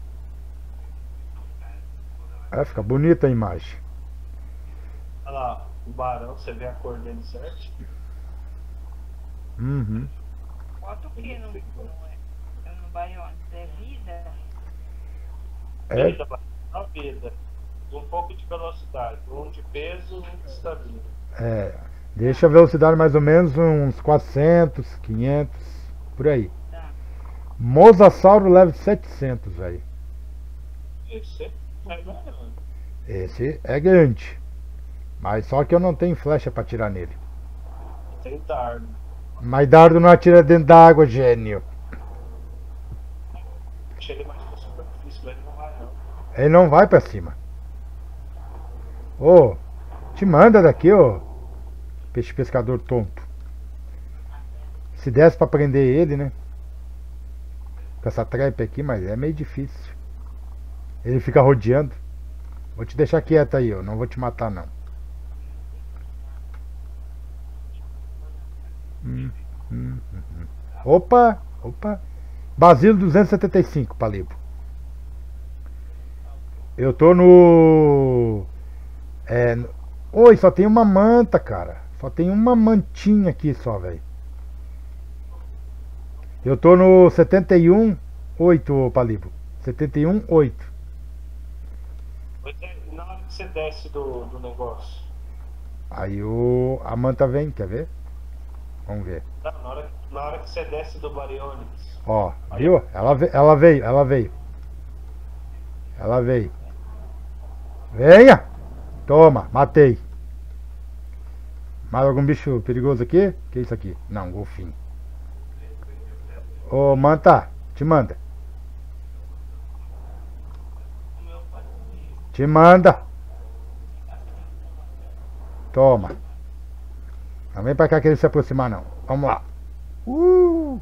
Speaker 2: É, fica bonita a imagem.
Speaker 3: Olha lá, o barão, você vê a cor dele certo?
Speaker 2: Uhum.
Speaker 1: Bota o que no, no, no Bionis? É vida?
Speaker 2: É,
Speaker 3: Vida, a vida. Um pouco de velocidade. Um de peso, um de estamina.
Speaker 2: é. Deixa a velocidade mais ou menos uns quatrocentos, quinhentos, por aí.
Speaker 1: Tá.
Speaker 2: Mosasauro leva setecentos, velho.
Speaker 3: Isso é mais bacana.
Speaker 2: Esse é grande. Mas só que eu não tenho flecha pra atirar nele.
Speaker 3: Tem dardo.
Speaker 2: Mas dardo não atira dentro da água, gênio.
Speaker 3: Deixa ele mais pra superfície, mas ele não vai não.
Speaker 2: Ele não vai pra cima. Ô, te manda daqui, ô. Peixe pescador tonto. Se desse pra prender ele, né? Com essa trepa aqui, mas é meio difícil. Ele fica rodeando. Vou te deixar quieto aí, eu não vou te matar não. Hum, hum, hum, hum. Opa, opa. Basílio duzentos e setenta e cinco, Palibo. Eu tô no... É... no- Oi, só tem uma manta, cara. Só tem uma mantinha aqui só, velho. Eu tô no setenta e um oito, Palibo. setenta e um oito.
Speaker 3: Pois é, na hora que você desce do, do negócio,
Speaker 2: Aí o, a manta vem, quer ver? Vamos ver.
Speaker 3: Tá, na, hora, na hora que você desce do Baryonyx.
Speaker 2: Ó, viu? Ela, ve- ela veio, ela veio. Ela veio. Venha! Toma, matei. Mais algum bicho perigoso aqui? Que é isso aqui? Não, golfinho. Ô, manta, te manda. Te manda. Toma. Não vem pra cá querer se aproximar, não. Vamos lá. Uh!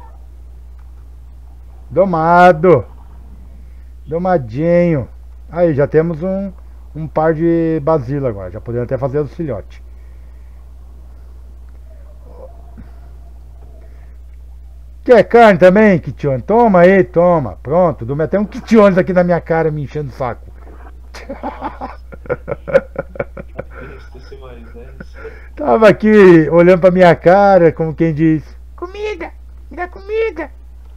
Speaker 2: Domado. Domadinho. Aí, já temos um, um par de basila agora. Já podemos até fazer os filhotes. Quer carne também, Kition? Toma aí, toma. Pronto. Dou até um Kitiones aqui na minha cara me enchendo o saco. Tava aqui olhando pra minha cara, como quem diz: comida, me dá comida.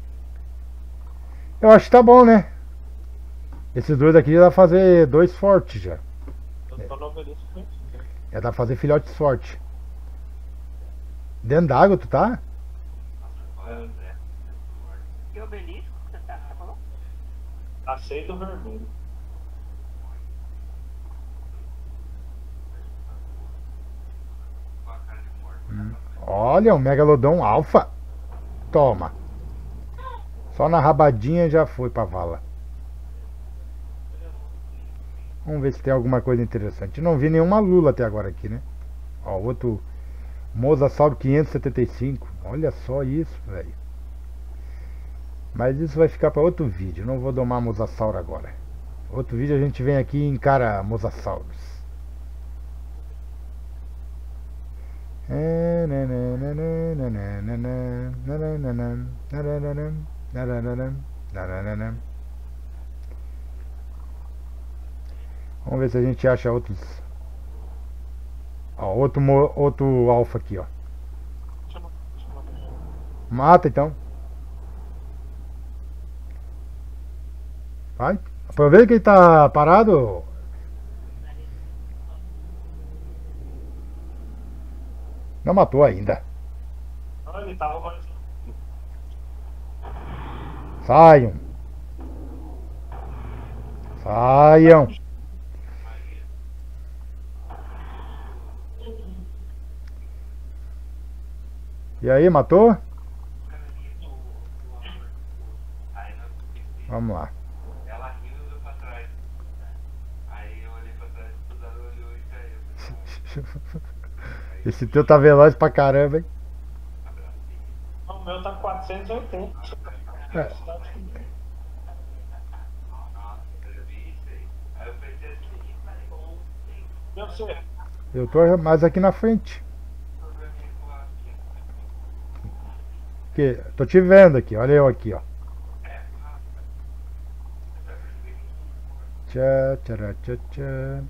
Speaker 2: Eu acho que tá bom, né? Esses dois aqui já dá pra fazer dois fortes já.
Speaker 3: Eu tô no obelisco, né?
Speaker 2: Já dá pra fazer filhotes fortes. Dentro d'água tu tá?
Speaker 1: Que obelisco você tá? Você falou?
Speaker 3: Passei do vermelho.
Speaker 2: Hum. Olha, um megalodon alfa. Toma. Só na rabadinha já foi pra vala. Vamos ver se tem alguma coisa interessante. Não vi nenhuma lula até agora aqui, né? Ó, outro Mosasauro quinhentos e setenta e cinco. Olha só isso, velho. Mas isso vai ficar para outro vídeo. Não vou domar Mosasauro agora. Outro vídeo a gente vem aqui e encara Mosasauros. Vamos ver se a gente acha outros. Ó, outro, mo- outro alfa aqui, ó.
Speaker 3: Chama, chama.
Speaker 2: Mata então. Vai. Aproveita que ele tá parado. Não matou ainda.
Speaker 3: Não, ele tava mais.
Speaker 2: Saiam. Saiam. E aí, matou? Vamos lá.
Speaker 5: Ela riu e olhou pra trás. Aí eu olhei pra trás, ela olhou e caiu.
Speaker 2: Esse teu tá veloz pra caramba, hein?
Speaker 3: Não, o meu tá quatrocentos e oitenta.
Speaker 2: É.
Speaker 5: Nossa, eu vi isso aí. Aí eu pensei assim, falei, bom, tem
Speaker 3: Meu senhor,
Speaker 2: Eu tô mais aqui na frente.
Speaker 5: um probleminha com a aqui.
Speaker 2: Que, tô te vendo aqui, olha eu aqui, ó. Tchá, tchá, tchá, tchá.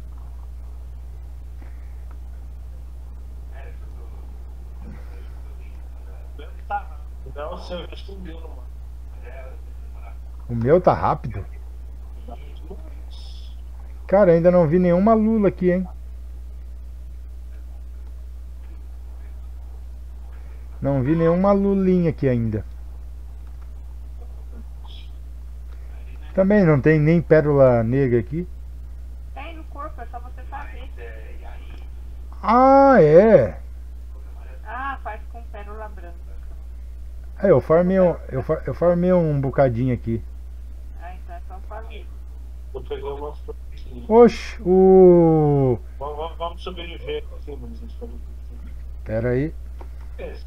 Speaker 3: o meu tá. Não, o seu já subiu, mano.
Speaker 2: O meu tá rápido. Cara, ainda não vi nenhuma lula aqui, hein? Não vi nenhuma lulinha aqui ainda. Também não tem nem pérola negra aqui.
Speaker 1: Tem no corpo, é só você fazer.
Speaker 2: Ah, é.
Speaker 1: Ah, faz com pérola branca.
Speaker 2: É, eu farmei um, eu, far- eu farmei um bocadinho aqui.
Speaker 1: Ah, então é só fazer.
Speaker 3: Eu peguei umas aqui.
Speaker 2: Oxe, o...
Speaker 3: Vamos, vamos, vamos sobreviver aqui, mas vocês foram.
Speaker 2: Pera aí.
Speaker 3: Esse.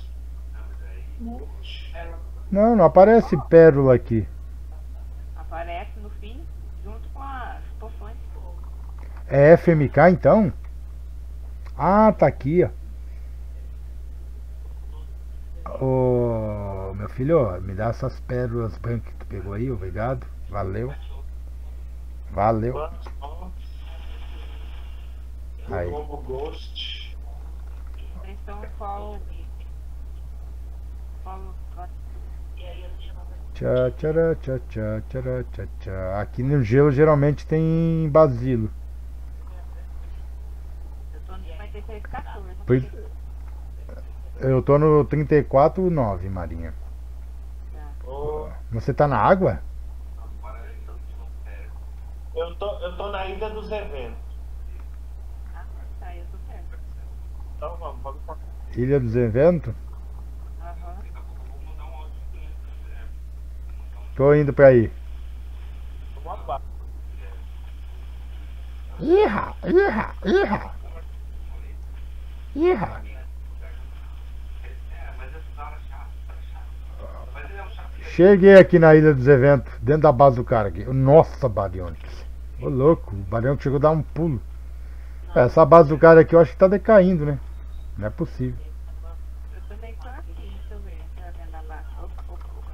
Speaker 2: Não, não aparece pérola aqui.
Speaker 1: Aparece no fim, junto com as poções.
Speaker 2: É F M K então? Ah, tá aqui, ó. Ô, meu filho, ó, me dá essas pérolas brancas que tu pegou aí, obrigado. Valeu. Valeu.
Speaker 3: Vamos, vamos.
Speaker 2: Aí.
Speaker 3: Globo Ghost.
Speaker 1: Vocês estão em qual. Qual. qual-
Speaker 2: Tchá, tchará, tchá, tchá, tchará, tchá, tchá. Aqui no gelo geralmente tem basilo.
Speaker 1: Eu tô no cinquenta e seis três quatorze.
Speaker 2: Pois- Eu tô no trinta e quatro nove, Marinha.
Speaker 3: Ô,
Speaker 2: Você tá na água?
Speaker 3: eu, tô, eu tô na ilha dos eventos.
Speaker 1: Ah, tá, eu tô perto.
Speaker 3: Então vamos, vamos pra...
Speaker 2: Ilha dos Eventos?
Speaker 1: Aham.
Speaker 2: Tô indo pra aí.
Speaker 3: Vamos abaixo.
Speaker 2: Iha, iha, iha. Iha. Cheguei aqui na Ilha dos Eventos, dentro da base do cara aqui. Nossa, Baryonyx. Ô louco, o Baryonyx chegou a dar um pulo. É, essa base do cara aqui eu acho que tá decaindo, né? Não é possível.
Speaker 1: Eu também tô aqui, deixa eu ver. Tá vendo abaixo? Opa, opa, opa.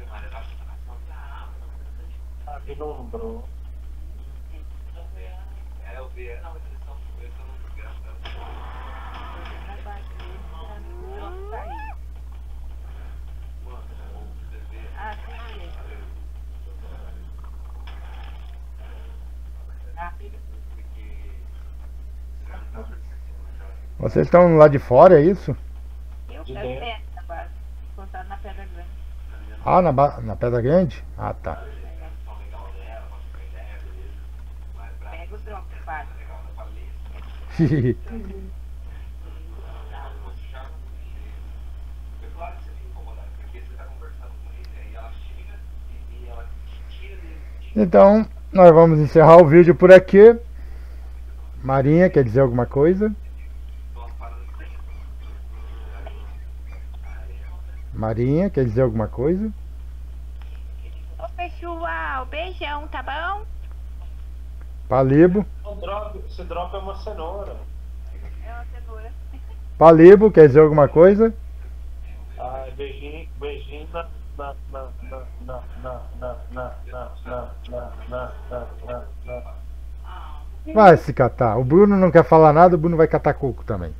Speaker 3: Aqui no Umbro.
Speaker 5: É, eu vi. Não, mas eles estão eles estão no desgraçado.
Speaker 1: Tô vendo abaixo dele, pra não sair.
Speaker 5: Mano, você vê.
Speaker 1: Ah, sim, sim. Ah,
Speaker 2: Vocês estão lá de fora, é isso?
Speaker 1: eu
Speaker 3: De
Speaker 1: quero
Speaker 3: dentro.
Speaker 1: perto da base. Encostado na pedra grande.
Speaker 2: Ah, na, ba- na Pedra Grande? Ah, tá.
Speaker 1: Pega o drone, para.
Speaker 5: Claro que você fica incomodado, porque você tá conversando com ele, aí ela chega e, e ela tira dele.
Speaker 2: Então, nós vamos encerrar o vídeo por aqui. Marinha, quer dizer alguma coisa? Marinha, quer dizer alguma coisa?
Speaker 1: Ô, pessoal, beijão, tá bom?
Speaker 2: Palibo.
Speaker 3: O drop, esse drop é uma cenoura.
Speaker 1: É uma cenoura.
Speaker 2: Palibo, quer dizer alguma coisa?
Speaker 3: Ah, beijinho, beijinho na na na na na na na na na na na na na na na.
Speaker 2: Vai se catar. O Bruno não quer falar nada, o Bruno vai catar coco também.